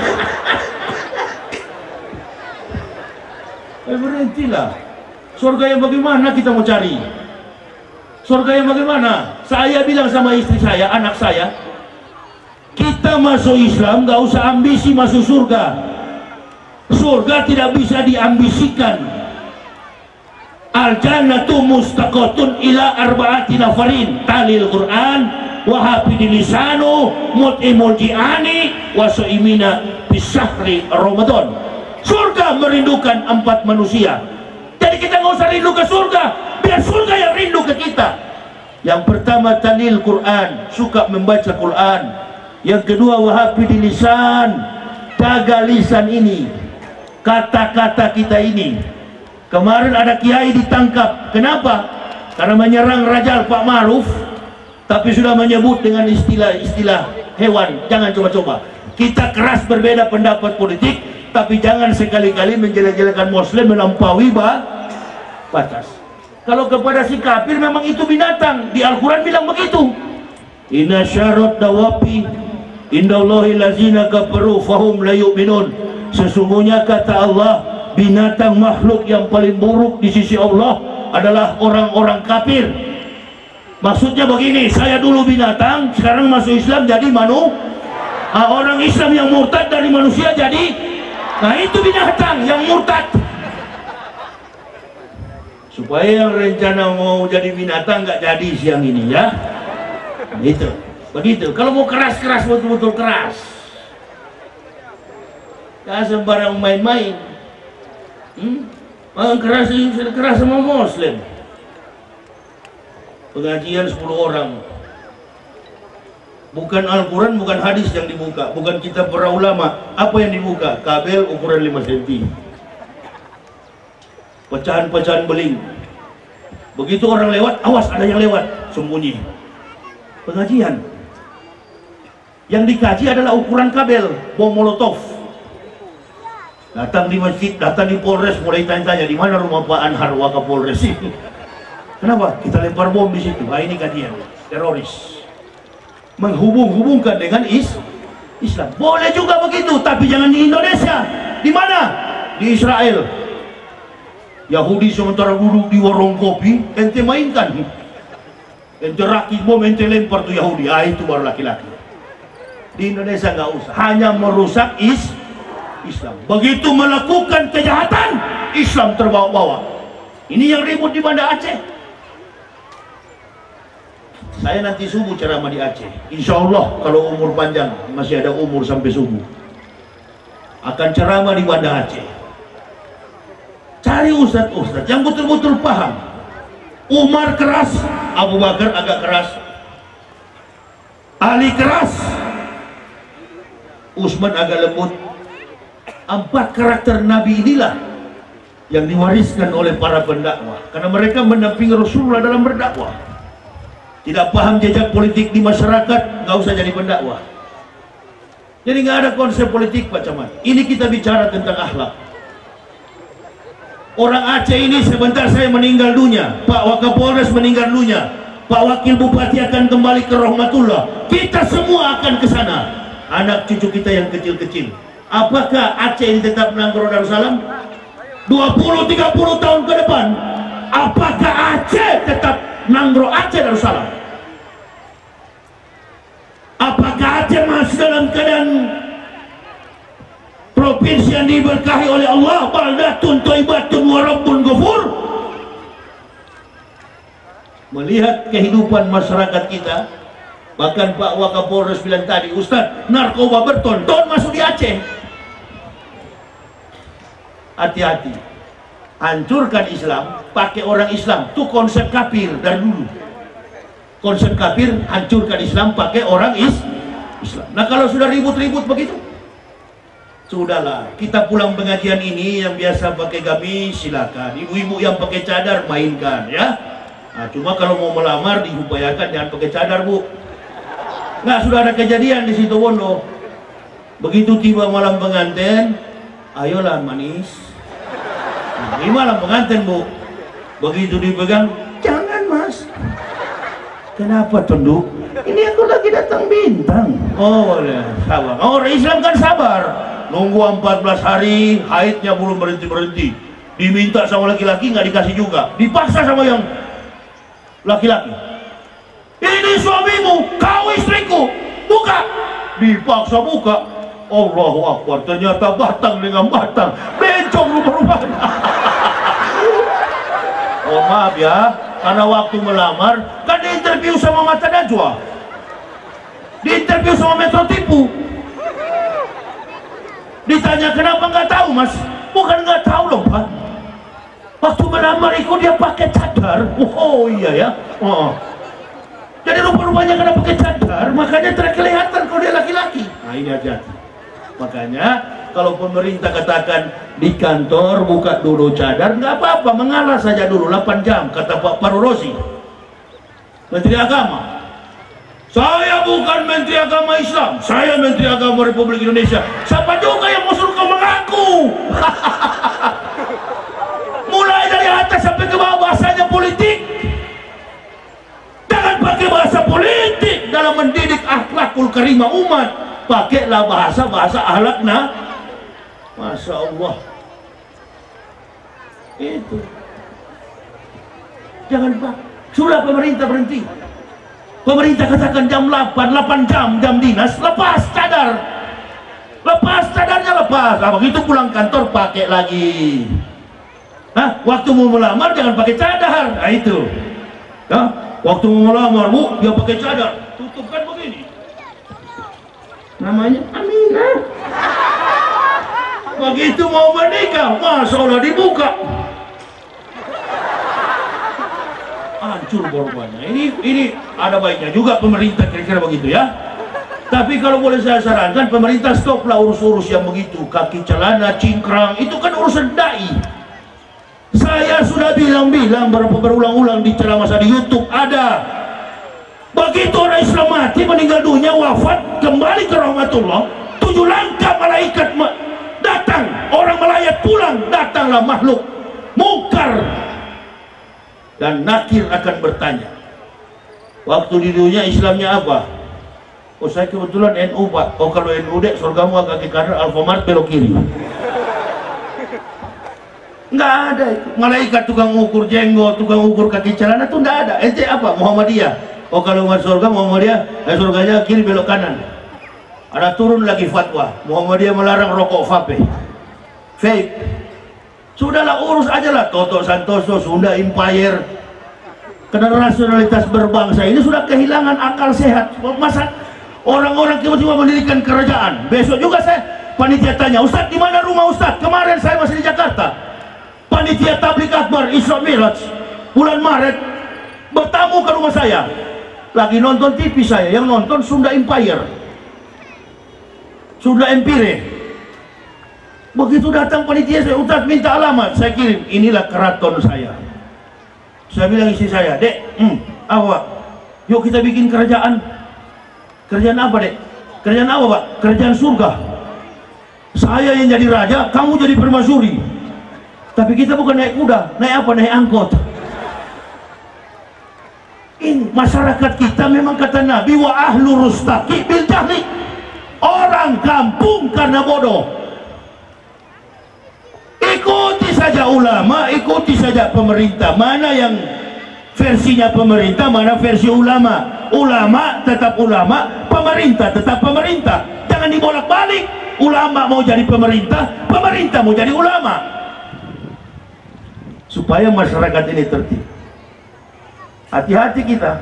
Speaker 1: Berhentilah. Surga yang bagaimana kita mau cari? Surga yang bagaimana? Saya bilang sama istri saya, anak saya, kita masuk Islam gak usah ambisi masuk surga. Surga tidak bisa diambisikan. Al-jannatu mustaqatun ila arba'ati nafarin talil Quran wa hafidil lisanu mut'imul ji'ani wa su'imina bisahri Ramadan. Surga merindukan 4 manusia. Jadi kita nggak usah rindu ke surga, biar surga yang rindu ke kita. Yang pertama talil Quran, suka membaca Quran. Yang kedua wahafidil lisan, jaga lisan ini, kata-kata kita ini. Kemarin ada kiai ditangkap. Kenapa? Karena menyerang Rajal Pak Maruf, tapi sudah menyebut dengan istilah-istilah hewan. Jangan coba-coba. Kita keras berbeda pendapat politik, tapi jangan sekali-kali menjelek-jelekan Muslim melampaui batas. Kalau kepada si kafir memang itu binatang. Di Al-Quran bilang begitu. Inna syarat dawapi indallahi lazina kafaru fahum la yu'minun. Sesungguhnya kata Allah, binatang makhluk yang paling buruk di sisi Allah adalah orang-orang kafir. Maksudnya begini, saya dulu binatang, sekarang masuk Islam jadi orang Islam yang murtad dari manusia jadi, nah itu binatang yang murtad. Supaya yang rencana mau jadi binatang nggak jadi siang ini ya. Itu, begitu. Kalau mau keras-keras, betul-betul keras. Gak sembarang main-main. Keras sama Muslim. Pengajian 10 orang. Bukan Al-Quran, bukan hadis yang dibuka, bukan kitab para ulama. Apa yang dibuka? Kabel ukuran 5 cm. Pecahan-pecahan beling. Begitu orang lewat, awas ada yang lewat, sembunyi. Pengajian. Yang dikaji adalah ukuran kabel, bom molotov. Datang di masjid, datang di Polres, mulai tanya-tanya di mana rumah Pak Anhar Wakapolres ini. Kenapa? Kita lempar bom di situ. Nah, ini kajian teroris. Menghubung-hubungkan dengan Islam. Boleh juga begitu, tapi jangan di Indonesia. Di mana? Di Israel. Yahudi sementara duduk di warung kopi, ente mainkan. Ente rakit bom, ente lempar tuh Yahudi. Ah, itu baru laki-laki. Di Indonesia nggak usah, hanya merusak Islam. Begitu melakukan kejahatan, Islam terbawa-bawa. Ini yang ribut di Banda Aceh. Saya nanti subuh ceramah di Aceh. Insya Allah kalau umur panjang, masih ada umur sampai subuh, akan ceramah di Banda Aceh. Cari ustadz-ustadz yang betul-betul paham. Umar keras, Abu Bakar agak keras, Ali keras, Utsman agak lembut. 4 karakter Nabi inilah yang diwariskan oleh para pendakwah, karena mereka mendampingi Rasulullah dalam berdakwah. Tidak paham jejak politik di masyarakat, nggak usah jadi pendakwah. Jadi nggak ada konsep politik Pak Camat. Ini kita bicara tentang akhlak. Orang Aceh ini sebentar saya meninggal dunia, Pak Wakapolres meninggal dunia, Pak Wakil Bupati akan kembali ke rahmatullah. Kita semua akan ke sana. Anak cucu kita yang kecil-kecil. Apakah Aceh ini tetap Nanggro Darussalam? 20-30 tahun ke depan, apakah Aceh tetap Nanggro Aceh Darussalam? Apakah Aceh masih dalam keadaan provinsi yang diberkahi oleh Allah, baldatun thayyibatun wa rabbun ghafur? Melihat kehidupan masyarakat kita, bahkan Pak Wakapolres bilang tadi, Ustadz, narkoba berton-ton masuk di Aceh. Hati-hati, hancurkan Islam pakai orang Islam, itu konsep kafir dari dulu. Konsep kafir, hancurkan Islam pakai orang Islam. Nah kalau sudah ribut-ribut begitu, sudahlah, kita pulang pengajian ini yang biasa pakai gamis silakan, ibu-ibu yang pakai cadar mainkan ya. Nah, cuma kalau mau melamar diupayakan jangan pakai cadar Bu. Nah sudah ada kejadian di Situbondo, Begitu tiba malam pengantin, ayolah manis. Nah, ini malam pengantin, Bu. Begitu dipegang, jangan mas. Kenapa tunduk? Ini aku lagi datang bintang. Oh boleh, sabar. Orang Islam kan sabar. Nunggu 14 hari, haidnya belum berhenti-berhenti. Diminta sama laki-laki nggak dikasih juga. Dipaksa sama yang laki-laki. Ini suamimu, kau istriku, buka. Dipaksa buka. Allahu Akbar, ternyata batang dengan batang, bencong rumah-rumahnya. Oh maaf ya, karena waktu melamar kan diinterview sama Mata Najwa, diinterview sama Metro Tipu. Ditanya kenapa nggak tahu mas, bukan nggak tahu loh pak. Waktu melamar itu dia pakai cadar. Oh iya ya. Oh. Jadi rupa-rupanya karena pakai cadar, makanya terkelihatan kalau dia laki-laki. Nah ini hati-hati. Makanya kalau pemerintah katakan di kantor buka dulu cadar, nggak apa-apa, mengalah saja dulu 8 jam, kata Pak Parosi, Menteri Agama. Saya bukan Menteri Agama Islam, saya Menteri Agama Republik Indonesia. Siapa juga yang mau suruh kau mengaku? Mulai dari atas sampai ke bawah bahasanya politik. Jangan pakai bahasa politik dalam mendidik akhlakul karimah umat. Pakailah bahasa akhlakna. Masya Allah. Itu. Jangan pak. Sudah pemerintah berhenti. Pemerintah katakan jam 8 jam dinas, lepas cadar. Lepas cadarnya lepas. Nah, begitu pulang kantor pakai lagi. Hah? Waktu mau melamar jangan pakai cadar. Nah itu. Hah? Waktu mau melamar bu, dia pakai cadar. Tutup kan begini. Namanya Aminah. Begitu mau menikah, Masya Allah dibuka. Hancur korbannya. Ini ada baiknya juga pemerintah kira-kira begitu ya. Tapi kalau boleh saya sarankan, pemerintah stoplah urus-urus yang begitu. Kaki celana, cingkrang, itu kan urusan dai. Saya sudah bilang berulang-ulang di ceramah saya di YouTube ada. Begitu orang Islam mati, meninggal dunia, wafat, kembali ke rahmatullah, 7 langkah malaikat datang, orang melayat pulang, datanglah makhluk mungkar dan nakir akan bertanya. Waktu di dunia Islamnya apa? Oh saya kebetulan NU pak. Oh kalau NU dek surgamu agak ke kanan, Alfamart belok kiri. Nggak ada itu. Malaikat tukang ukur jenggot, tukang ukur kaki celana tuh nggak ada. Ente apa? Muhammadiyah. Oh kalau umat surga Muhammadiyah, surganya kiri belok kanan. Ada turun lagi fatwa, Muhammadiyah melarang rokok vape, vape. Sudahlah urus aja lah. Toto Santoso, Sunda Empire, karena rasionalitas berbangsa ini sudah kehilangan akal sehat. Masa orang-orang tiba-tiba mendirikan kerajaan. Besok juga saya panitia tanya, Ustadz di mana rumah Ustadz? Kemarin saya masih di Jakarta. Panitia Tabligh Akbar Isra Miraj bulan Maret bertamu ke rumah saya. Lagi nonton TV saya, yang nonton Sunda Empire, Sunda Empire. Begitu datang panitia saya, Ustadz minta alamat, saya kirim, inilah keraton saya. Saya bilang istri saya, dek, apa? Yuk kita bikin kerajaan. Kerajaan apa dek? Kerajaan apa pak? Kerajaan surga. Saya yang jadi raja, kamu jadi permaisuri. Tapi kita bukan naik kuda, naik apa? Naik angkot. Ini masyarakat kita memang kata Nabi wa ahlu rustaqi bil jahli, orang kampung karena bodoh. Ikuti saja ulama, ikuti saja pemerintah. Mana yang versinya pemerintah, mana versi ulama. Ulama tetap ulama, pemerintah tetap pemerintah. Jangan dibolak-balik. Ulama mau jadi pemerintah, pemerintah mau jadi ulama. Supaya masyarakat ini tertib. Hati-hati kita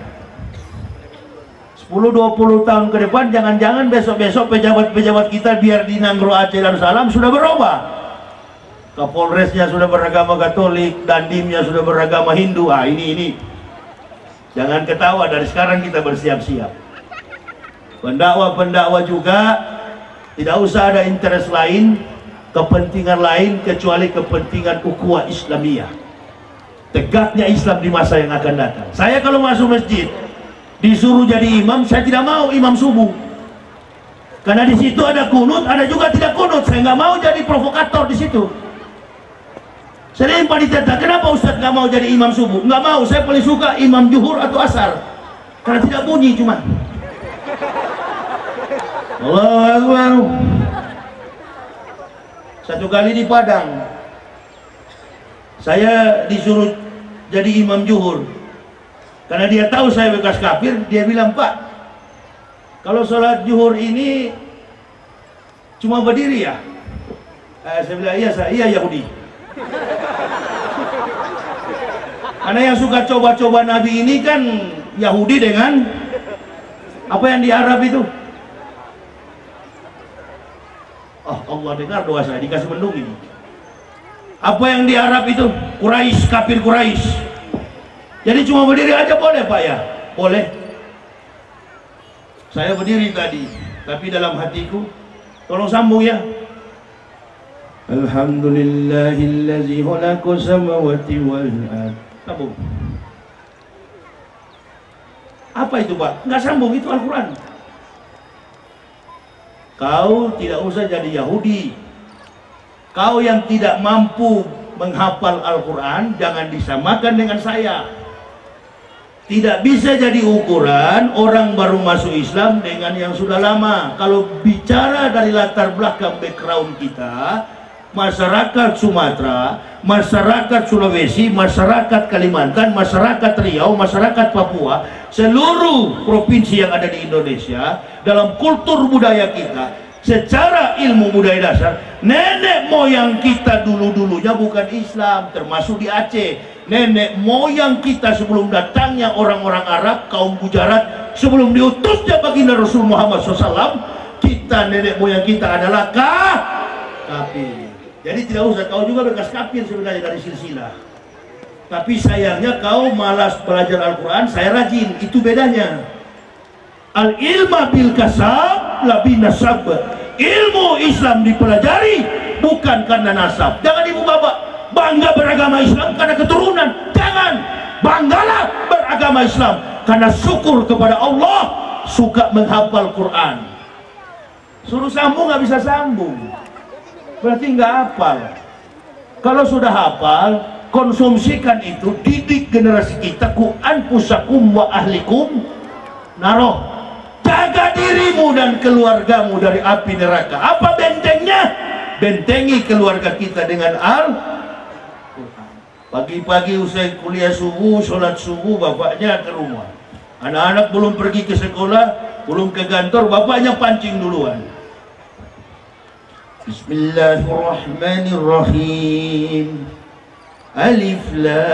Speaker 1: 10-20 tahun ke depan, jangan-jangan besok-besok pejabat-pejabat kita biar di Nanggro Aceh dan Salam sudah berubah. Kapolresnya sudah beragama Katolik, Dandimnya sudah beragama Hindu. Ah ini jangan ketawa, dari sekarang kita bersiap-siap. Pendakwa-pendakwa juga tidak usah ada interest lain, kepentingan lain kecuali kepentingan ukhuwah Islamiyah, tegaknya Islam di masa yang akan datang. Saya kalau masuk masjid disuruh jadi imam, saya tidak mau imam subuh. Karena di situ ada kunut, ada juga tidak kunut. Saya nggak mau jadi provokator di situ. Sering ditanya, kenapa Ustadz nggak mau jadi imam subuh? Nggak mau, saya paling suka imam zuhur atau asar. Karena tidak bunyi cuma. Allahu Akbar. Satu kali di Padang, saya disuruh jadi imam zuhur. Karena dia tahu saya bekas kafir, dia bilang, Pak, kalau sholat zuhur ini cuma berdiri ya? Saya bilang, iya Yahudi. Karena yang suka coba-coba Nabi ini kan Yahudi dengan apa yang di Arab itu. Oh, Allah dengar doa saya, dikasih mendung ini. Apa yang di Arab itu? Quraisy, kafir Quraisy. Jadi cuma berdiri aja boleh Pak ya? Boleh. Saya berdiri tadi, tapi dalam hatiku, tolong sambung ya. Alhamdulillahillazi khalaqa samawati wal ard. Sambung. Apa itu Pak? Nggak sambung, itu Al-Quran. Kau tidak usah jadi Yahudi. Kau yang tidak mampu menghafal Al-Quran, jangan disamakan dengan saya. Tidak bisa jadi ukuran orang baru masuk Islam dengan yang sudah lama. Kalau bicara dari latar belakang background kita, masyarakat Sumatera, masyarakat Sulawesi, masyarakat Kalimantan, masyarakat Riau, masyarakat Papua, seluruh provinsi yang ada di Indonesia, dalam kultur budaya kita, secara ilmu budaya dasar, nenek moyang kita dulu-dulunya bukan Islam, termasuk di Aceh. Nenek moyang kita sebelum datangnya orang-orang Arab, kaum Gujarat, sebelum diutusnya baginda Rasul Muhammad SAW, kita, nenek moyang kita adalah kafir. Jadi tidak usah, kau juga bekas kafir sebenarnya dari silsilah. Tapi sayangnya kau malas belajar Al-Quran, saya rajin, itu bedanya. Al-ilma bil kasab labi nasab. Ilmu Islam dipelajari bukan karena nasab. Jangan ibu bapak bangga beragama Islam karena keturunan. Jangan, banggalah beragama Islam karena syukur kepada Allah, suka menghafal Quran. Suruh sambung nggak bisa sambung, berarti nggak hafal. Kalau sudah hafal, konsumsikan itu, didik generasi kita. Ku anfusakum wa ahlikum naroh. Jaga dirimu dan keluargamu dari api neraka. Apa bentengnya? Bentengi keluarga kita dengan Al-Quran. Pagi-pagi usai kuliah subuh, sholat subuh, bapaknya ke rumah. Anak-anak belum pergi ke sekolah, belum ke kantor, bapaknya pancing duluan. Bismillahirrahmanirrahim. Alif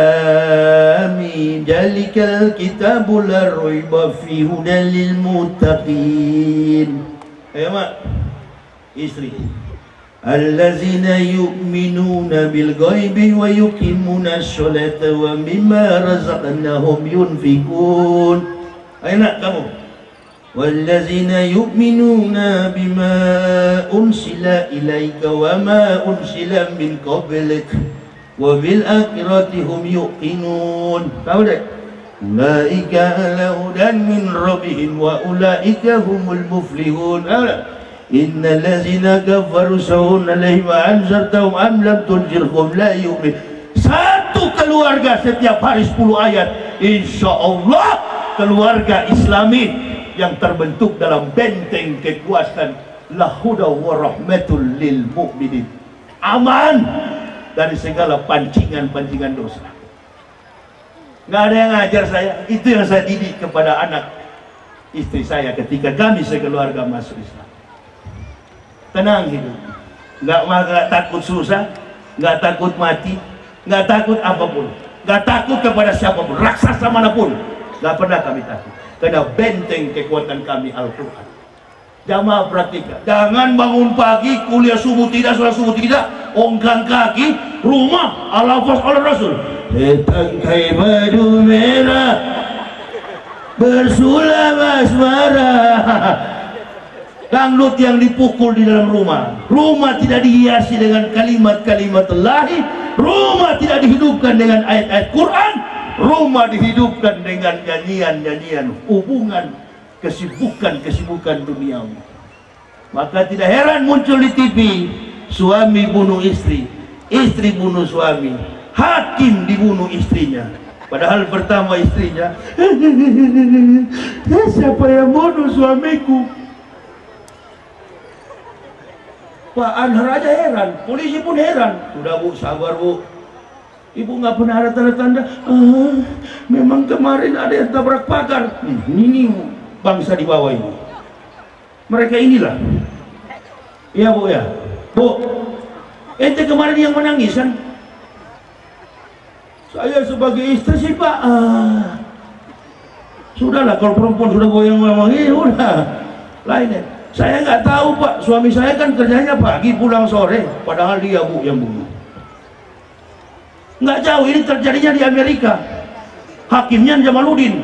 Speaker 1: lam mim, zalikal kitabul la raiba fihi hudal lil muttaqin. Ayo mak, istri. Allazina yu'minuna bil ghaibi wa yuqimuna sholata wa mimma razaqnahum yunfikun. Ayo nak kamu. Wallazina yu'minuna bima unsila ilaika wa ma unsila min qablik wa bil akhirati hum yuqinun. Tahu tak? Ulaika ala hudan min rabbihim wa ulaika humul muflihun. Innal ladzina kafaru sawun alaihim wa anzartahum am lam tunzirhum la yu'min. Satu keluarga setiap hari 10 ayat, insya Allah keluarga Islami yang terbentuk dalam benteng kekuasaan lahuda wa rahmatul lil mu'minin, aman dari segala pancingan-pancingan dosa. Nggak ada yang ngajar saya, itu yang saya didik kepada anak istri saya ketika kami sekeluarga masuk Islam. Tenang hidup, nggak takut susah, nggak takut mati, nggak takut apapun, nggak takut kepada siapapun, raksasa manapun, nggak pernah kami takut. Karena benteng kekuatan kami Al-Quran. Jamaah praktika, jangan bangun pagi kuliah subuh tidak, sholat subuh tidak, ongkang kaki, rumah al-lafaz al-rasul. Setangkai madu merah bersulam asmara. Dangdut yang dipukul di dalam rumah. Rumah tidak dihiasi dengan kalimat-kalimat Allahi. Rumah tidak dihidupkan dengan ayat-ayat Quran. Rumah dihidupkan dengan nyanyian-nyanyian hubungan, kesibukan-kesibukan duniawi. Maka tidak heran muncul di TV suami bunuh istri, istri bunuh suami, hakim dibunuh istrinya. Padahal pertama istrinya, siapa yang bunuh suamiku? Pak Anhar aja heran, polisi pun heran. Sudah Bu, sabar Bu. Ibu nggak pernah ada tanda-tanda. Memang kemarin ada yang tabrak pagar. Ini bangsa di bawah ini. Mereka inilah. Iya Bu ya. Bu, ente kemarin yang menangis kan? Saya sebagai istri sih Pak. Sudahlah, kalau perempuan sudah goyang-goyang ini udah lainnya. Saya nggak tahu Pak, suami saya kan kerjanya pagi pulang sore, padahal dia Bu yang bunuh. Nggak jauh ini terjadinya di Amerika. Hakimnya Jamaluddin.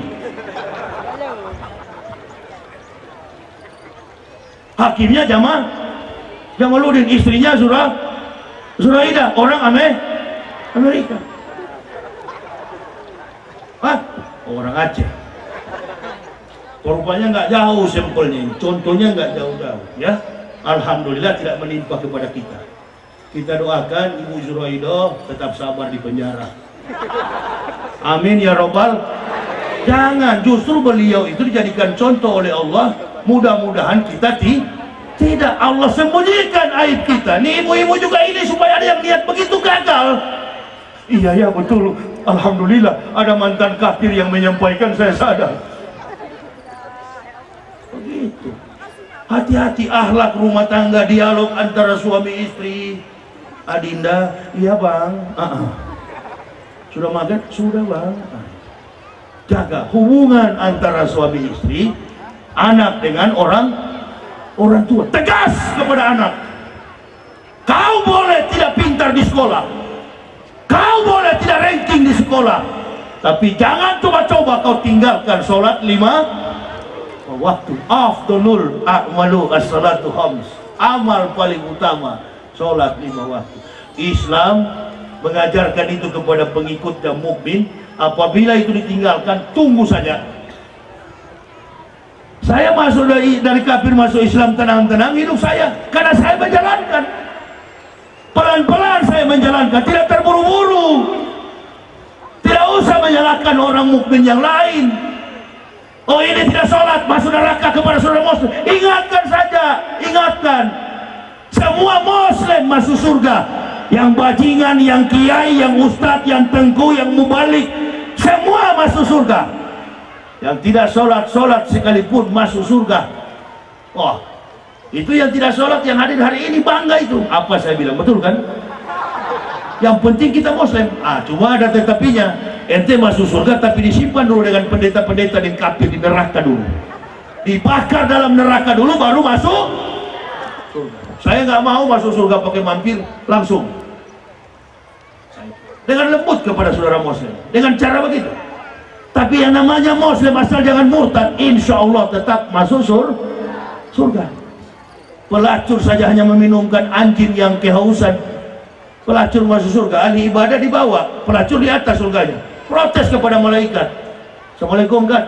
Speaker 1: Hakimnya Jamaluddin, istrinya Zuraida, orang Amerika. Hah? Orang Aceh. Korbannya nggak jauh sampelnya ini, contohnya nggak jauh-jauh ya. Alhamdulillah tidak menimpa kepada kita. Kita doakan Ibu Zuraida tetap sabar di penjara. Amin ya robbal. Jangan, justru beliau itu dijadikan contoh oleh Allah. Mudah-mudahan kita tidak Allah sembunyikan aib kita. Nih ibu-ibu juga ini supaya ada yang lihat begitu gagal. Iya ya betul. Alhamdulillah ada mantan kafir yang menyampaikan, saya sadar. Begitu. Hati-hati akhlak rumah tangga, dialog antara suami istri. Adinda, iya bang. Sudah makan? Sudah bang. Jaga hubungan antara suami istri, anak dengan orang tua. Tegas kepada anak. Kau boleh tidak pintar di sekolah, kau boleh tidak ranking di sekolah, tapi jangan coba-coba kau tinggalkan sholat 5 waktu. Afdalul a'malu as-salatu khams. Amal paling utama sholat 5 waktu. Islam mengajarkan itu kepada pengikut dan mukmin. Apabila itu ditinggalkan, tunggu saja. Saya masuk dari kafir masuk Islam tenang-tenang hidup saya, karena saya menjalankan pelan-pelan, saya menjalankan, tidak terburu-buru. Tidak usah menyalahkan orang mukmin yang lain. Oh ini tidak sholat, masuk neraka kepada saudara muslim. Ingatkan saja, ingatkan. Semua muslim masuk surga. Yang bajingan, yang kiai, yang ustadz, yang tengku, yang mubalik, semua masuk surga. Yang tidak sholat sekalipun masuk surga. Oh, itu yang tidak sholat yang hadir hari ini bangga itu. Apa saya bilang, betul kan? Yang penting kita muslim. Cuma ada tetapinya. Ente masuk surga tapi disimpan dulu dengan pendeta-pendeta dan kafir di neraka dulu. Dibakar dalam neraka dulu baru masuk surga. Saya nggak mau masuk surga pakai mampir langsung. Dengan lembut kepada saudara muslim, dengan cara begitu. Tapi yang namanya muslim asal jangan murtad, insya Allah tetap masuk surga. Pelacur saja hanya meminumkan anjing yang kehausan, pelacur masuk surga. Ahli ibadah di bawah, pelacur di atas surganya. Protes kepada malaikat. Assalamualaikum kan?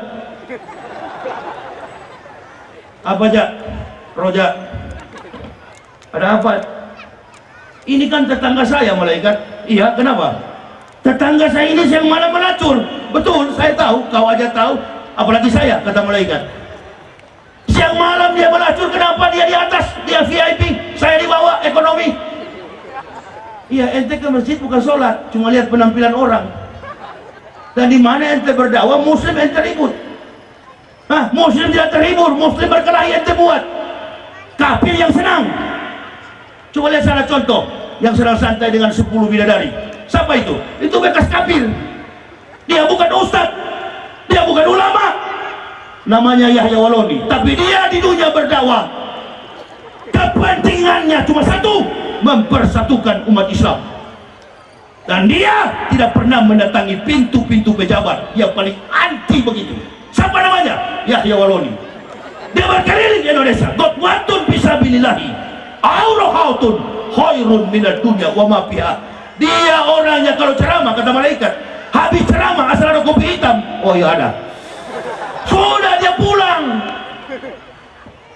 Speaker 1: Apa aja? Roja. Ada apa? Ini kan tetangga saya malaikat. Iya, kenapa? Tetangga saya ini yang malah melacur. Betul, saya tahu, kau aja tahu, apalagi saya, kata malaikat. Siang malam dia melacur, kenapa dia di atas, dia VIP, saya di bawah, ekonomi. Iya, ente ke masjid bukan sholat, cuma lihat penampilan orang. Dan di mana ente berdakwah, muslim ente ribut. Muslim tidak terhibur, muslim berkelahi ente buat. Kafir yang senang. Coba lihat salah contoh, yang sedang santai dengan 10 bidadari. Siapa itu? Itu bekas kafir. Dia bukan ustadz, dia bukan ulama, namanya Yahya Waloni, tapi dia di dunia berdakwah kepentingannya cuma satu, mempersatukan umat Islam. Dan dia tidak pernah mendatangi pintu-pintu pejabat, yang paling anti begitu. Siapa namanya? Yahya Waloni. Dia berkeliling Indonesia, qotwatun fisabilillahi aurohautun khairun minad dunya wa ma fiha. Dia orangnya kalau ceramah, kata malaikat, habis ceramah asal ada kopi hitam, oh ya ada, sudah dia pulang.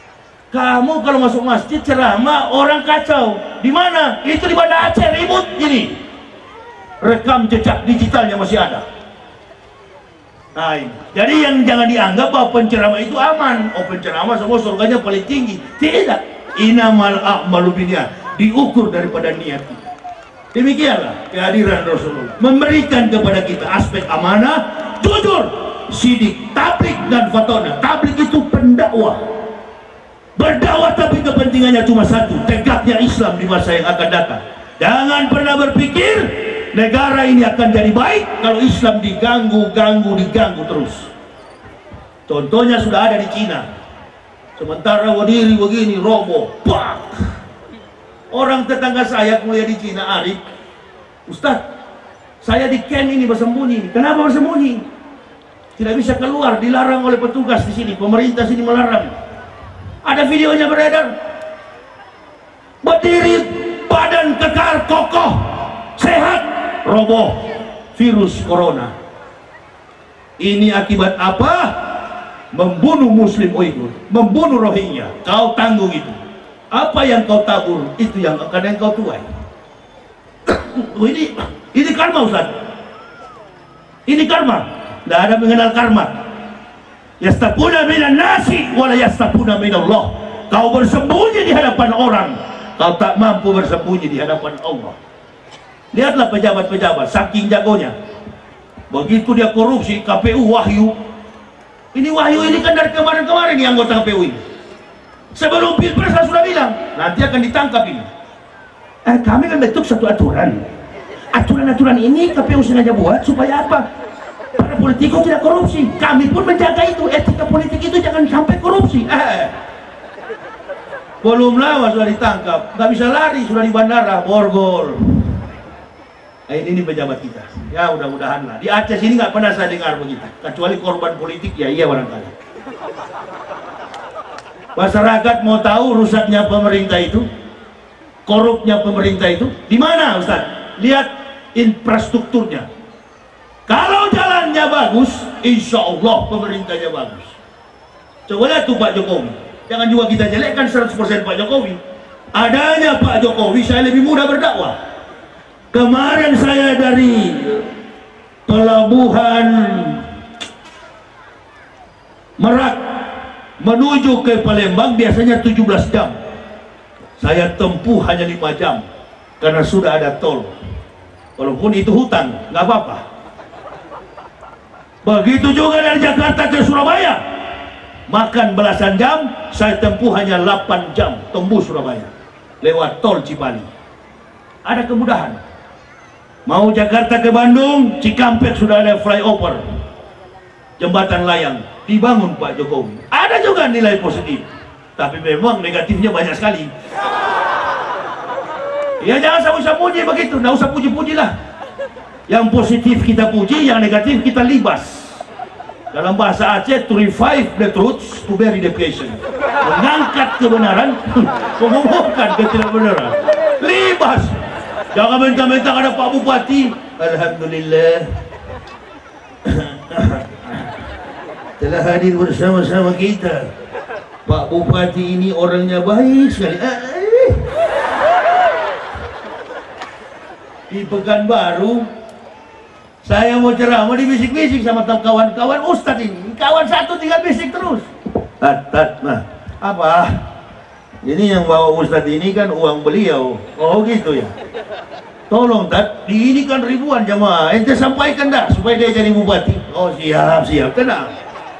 Speaker 1: Kamu kalau masuk masjid ceramah orang kacau. Di mana? Itu di Banda Aceh ribut gini. Rekam jejak digitalnya masih ada. Nah, ini. Jadi yang jangan dianggap bahwa penceramah itu aman. Oh, penceramah semua surganya paling tinggi. Tidak. Inamal a'malu binniyat. Diukur daripada niat kita. Demikianlah kehadiran Rasulullah memberikan kepada kita aspek amanah, jujur, sidik, tablik dan fatona. Tablik itu pendakwah. Berdakwah tapi kepentingannya cuma satu, tegaknya Islam di masa yang akan datang. Jangan pernah berpikir negara ini akan jadi baik kalau Islam diganggu terus. Contohnya sudah ada di Cina. Sementara berdiri begini roboh, pak. Orang tetangga saya kuliah di Cina, Arif, Ustaz, saya di camp ini bersembunyi. Kenapa bersembunyi? Tidak bisa keluar, dilarang oleh petugas di sini. Pemerintah sini melarang. Ada videonya beredar. Berdiri, badan kekar, kokoh, sehat, roboh, virus corona. Ini akibat apa? Membunuh Muslim Uighur, membunuh Rohingya. Kau tanggung itu. Apa yang kau tabur, itu yang akan kau tuai. Ini karma, Ustaz. Ini karma. Tidak ada mengenal karma. Yastapuna minan nasi wala yastapuna minallah. Kau bersembunyi di hadapan orang, kau tak mampu bersembunyi di hadapan Allah. Lihatlah pejabat-pejabat, saking jagonya. Begitu dia korupsi, KPU Wahyu. Ini Wahyu ini kan dari kemarin-kemarin nih anggota KPU ini. Sebelum Pilpres saya sudah bilang, nanti akan ditangkap ini. Kami kan bentuk satu aturan. Aturan-aturan ini KPU sengaja buat supaya apa? Para politikus tidak korupsi. Kami pun menjaga itu. Etika politik itu jangan sampai korupsi. Belum lama sudah ditangkap. Nggak bisa lari, sudah di bandara, borgol. Ini pejabat kita. Ya mudah-mudahan lah. Di Aceh sini nggak pernah saya dengar begitu. Kecuali korban politik, ya iya barangkali. Masyarakat mau tahu rusaknya pemerintah itu, korupnya pemerintah itu, di mana Ustaz? Lihat infrastrukturnya. Kalau jalannya bagus, insya Allah pemerintahnya bagus. Coba lihat tuh Pak Jokowi. Jangan juga kita jelekkan 100% Pak Jokowi. Adanya Pak Jokowi, saya lebih mudah berdakwah. Kemarin saya dari pelabuhan Merak menuju ke Palembang biasanya 17 jam. Saya tempuh hanya 5 jam karena sudah ada tol. Walaupun itu hutan, nggak apa-apa. Begitu juga dari Jakarta ke Surabaya, makan belasan jam, saya tempuh hanya 8 jam tembus Surabaya lewat tol Cipali. Ada kemudahan. Mau Jakarta ke Bandung, Cikampek sudah ada flyover, jembatan layang dibangun Pak Jokowi. Ada juga nilai positif, tapi memang negatifnya banyak sekali. Ya jangan sembunyi begitu, nggak usah puji-puji lah. Yang positif kita puji, yang negatif kita libas. Dalam bahasa Aceh, to revive the truth, to bury the patient. Mengangkat kebenaran, mengumumkan ketidakbenaran. Libas. Jangan mentang-mentang ada Pak Bupati, alhamdulillah telah hadir bersama-sama kita. Pak Bupati ini orangnya baik sekali. Di Pekanbaru saya mau ceramah, dibisik-bisik sama kawan-kawan Ustadz ini. Kawan satu tinggal bisik terus. Tat, nah apa? Ini yang bawa Ustadz ini kan uang beliau. Oh gitu ya. Tolong Tat, ini kan ribuan jamaah. Ente sampaikan dah supaya dia jadi bupati. Oh siap, tenang.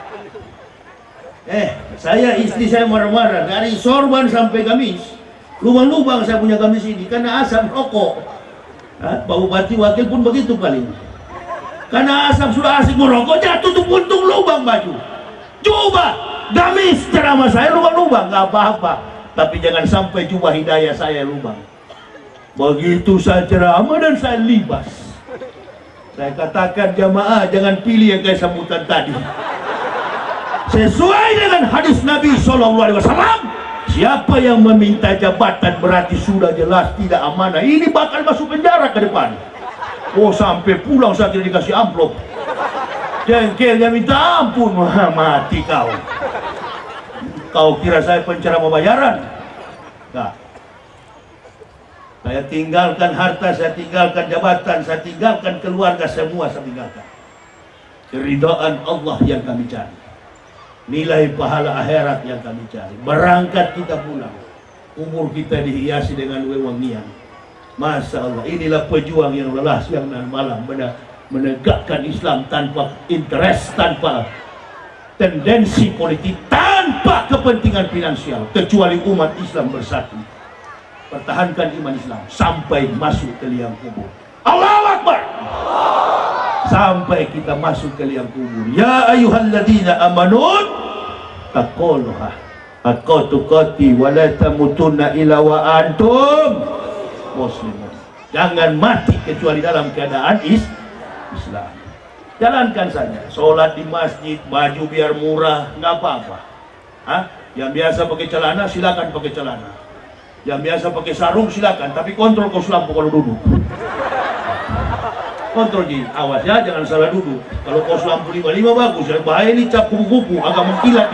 Speaker 1: Saya istri saya marah-marah dari sorban sampai gamis. Lubang-lubang saya punya gamis ini karena asap rokok. Pak Bupati wakil pun begitu paling. Karena asap sudah asik merokok, jatuh tuh puntung lubang baju. Coba gamis ceramah saya lubang-lubang, nggak apa-apa. Tapi jangan sampai jubah hidayah saya lubang. Begitu saya ceramah dan saya libas. Saya katakan jamaah jangan pilih yang kayak sambutan tadi. Sesuai dengan hadis Nabi SAW, siapa yang meminta jabatan berarti sudah jelas tidak amanah. Ini bakal masuk penjara ke depan. Oh sampai pulang saya tidak dikasih amplop. Jengkelnya minta ampun, mati kau. Kau kira saya penceramah bayaran? Nah, saya tinggalkan harta, saya tinggalkan jabatan, saya tinggalkan keluarga, semua saya tinggalkan. Keridhaan Allah yang kami cari, nilai pahala akhirat yang kami cari. Berangkat kita pulang, umur kita dihiasi dengan wewangian. Masya Allah, inilah pejuang yang lelah siang dan malam menegakkan Islam tanpa interest, tanpa tendensi politik, tanpa kepentingan finansial, kecuali umat Islam bersatu. Pertahankan iman Islam sampai masuk ke liang kubur. Allahu Akbar. Sampai kita masuk ke liang kubur. Ya ayyuhalladzina amanun taqullaha haqqa tuqatih wa la tamutunna illa wa antum muslimun. Jangan mati kecuali dalam keadaan Islam. Jalankan saja. Sholat di masjid, baju biar murah, nggak apa-apa. Yang biasa pakai celana silakan pakai celana. Yang biasa pakai sarung silakan, tapi kontrol kos lampu kalau duduk. Kontrol ji, awas ya, jangan salah duduk. Kalau kos lampu 55 bagus, ya bahaya ini cap kupu-kupu agak mengkilat.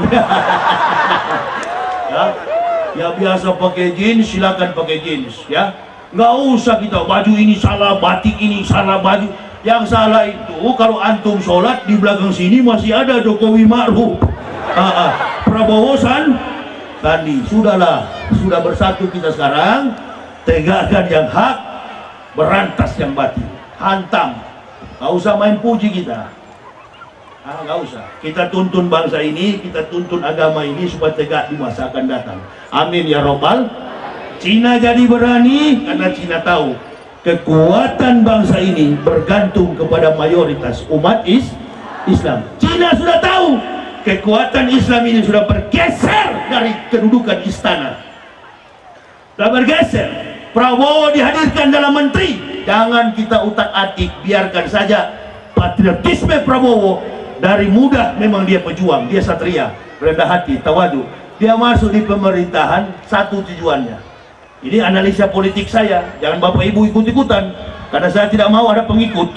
Speaker 1: Ya, yang biasa pakai jeans silakan pakai jeans, ya. Nggak usah kita baju ini salah, batik ini salah baju. Yang salah itu kalau antum sholat di belakang sini masih ada Jokowi Ma'ruf, Prabowo Sandi. Sudahlah, sudah bersatu kita sekarang. Tegakkan yang hak, berantas yang batil. Hantam, nggak usah main puji kita. Nggak usah. Kita tuntun bangsa ini, kita tuntun agama ini supaya tegak di masa akan datang. Amin ya robbal. Cina jadi berani karena Cina tahu kekuatan bangsa ini bergantung kepada mayoritas umat Islam. Cina sudah tahu kekuatan Islam ini sudah bergeser dari kedudukan istana. Sudah bergeser. Prabowo dihadirkan dalam menteri. Jangan kita utak-atik, biarkan saja patriotisme Prabowo. Dari muda memang dia pejuang, dia satria, rendah hati, tawadu. Dia masuk di pemerintahan, satu tujuannya. Ini analisa politik saya, jangan Bapak Ibu ikut-ikutan, karena saya tidak mau ada pengikut.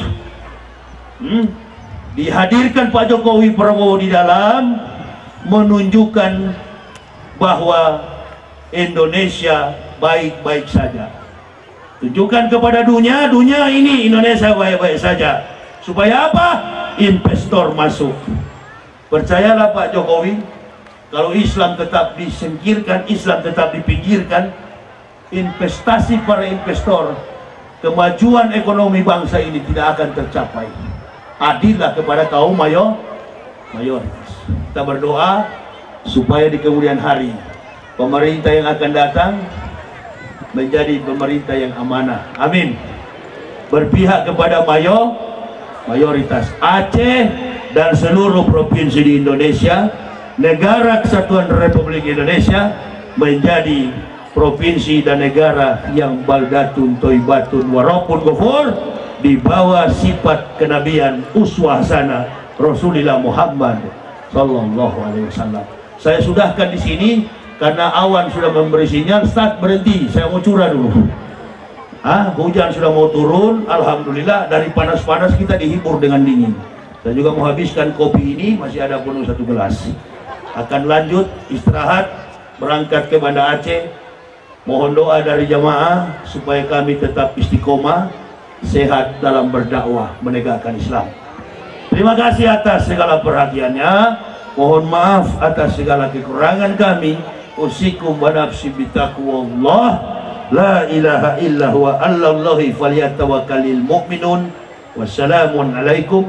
Speaker 1: Dihadirkan Pak Jokowi Prabowo di dalam menunjukkan bahwa Indonesia baik-baik saja. Tunjukkan kepada dunia ini Indonesia baik-baik saja. Supaya apa? Investor masuk. Percayalah Pak Jokowi, kalau Islam tetap disingkirkan, Islam tetap dipinggirkan, investasi para investor, kemajuan ekonomi bangsa ini tidak akan tercapai. Adillah kepada kaum mayoritas. Kita berdoa supaya di kemudian hari pemerintah yang akan datang menjadi pemerintah yang amanah. Amin. Berpihak kepada mayoritas Aceh dan seluruh provinsi di Indonesia, negara kesatuan Republik Indonesia menjadi provinsi dan negara yang baldatun toibatun warapun ghafur, di bawah sifat kenabian uswah hasanah Rasulullah Muhammad sallallahu alaihi wasallam. Saya sudahkan di sini karena awan sudah memberi sinyal start berhenti. Saya mau curah dulu. Hujan sudah mau turun. Alhamdulillah, dari panas-panas kita dihibur dengan dingin. Saya juga mau habiskan kopi ini, masih ada penuh 1 gelas. Akan lanjut istirahat, berangkat ke Banda Aceh. Mohon doa dari jamaah supaya kami tetap istiqomah, sehat dalam berdakwah menegakkan Islam. Terima kasih atas segala perhatiannya. Mohon maaf atas segala kekurangan kami. Usikum wa nafsi bitaqwallah. La ilaha illa huwa allallahi falyatawakkalul mu'minun. Wassalamun alaikum.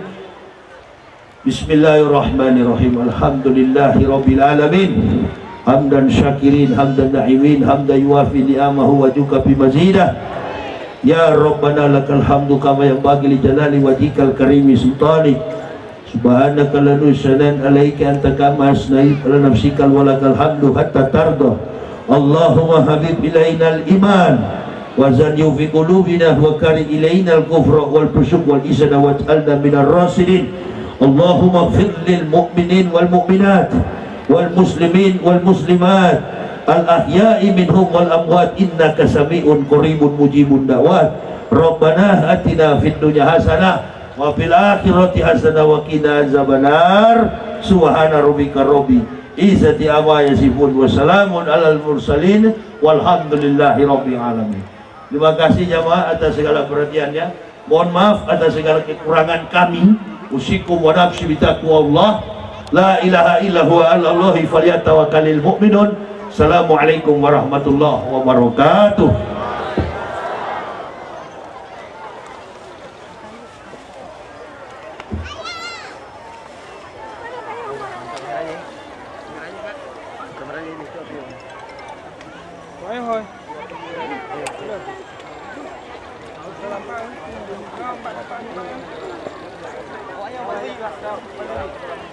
Speaker 1: Bismillahirrahmanirrahim. Alhamdulillahi rabbil alamin. Hamdan syakirin, hamdan na'imin, hamdan yuafi ni'amahu wa jukafi mazidah. Ya Rabbana lakal hamdu kama yang bagi li jalali wajhikal karimi sultani. Subhanaka la nusanan alaika anta kama asnai ala nafsikal walakal hamdu hatta tardah. Allahumma habib ilainal iman wa zanyu fi qulubina wa kari ilainal kufra wal fusuq wal isana waj'alna minar rasidin. Allahumma ighfir lil mu'minin wal mu'minat wal muslimin wal muslimat al ahya'i minhum wal amwat innaka sami'un qaribun mujibun da'wat. Rabbana atina fid dunya hasanah wa fil akhirati hasanah wa qina azabannar. Subhana rabbika rabbil izzati amma yasifun wa salamun alal mursalin walhamdulillahi rabbil alamin. Terima kasih jamaah atas segala perhatiannya. Mohon maaf atas segala kekurangan kami. Usikum wa nafsi bitaqwallah. La ilaha illa huwa 'alallahi falyatawakkalul mu'minun. Assalamualaikum warahmatullahi wabarakatuh.
Speaker 2: Hoi.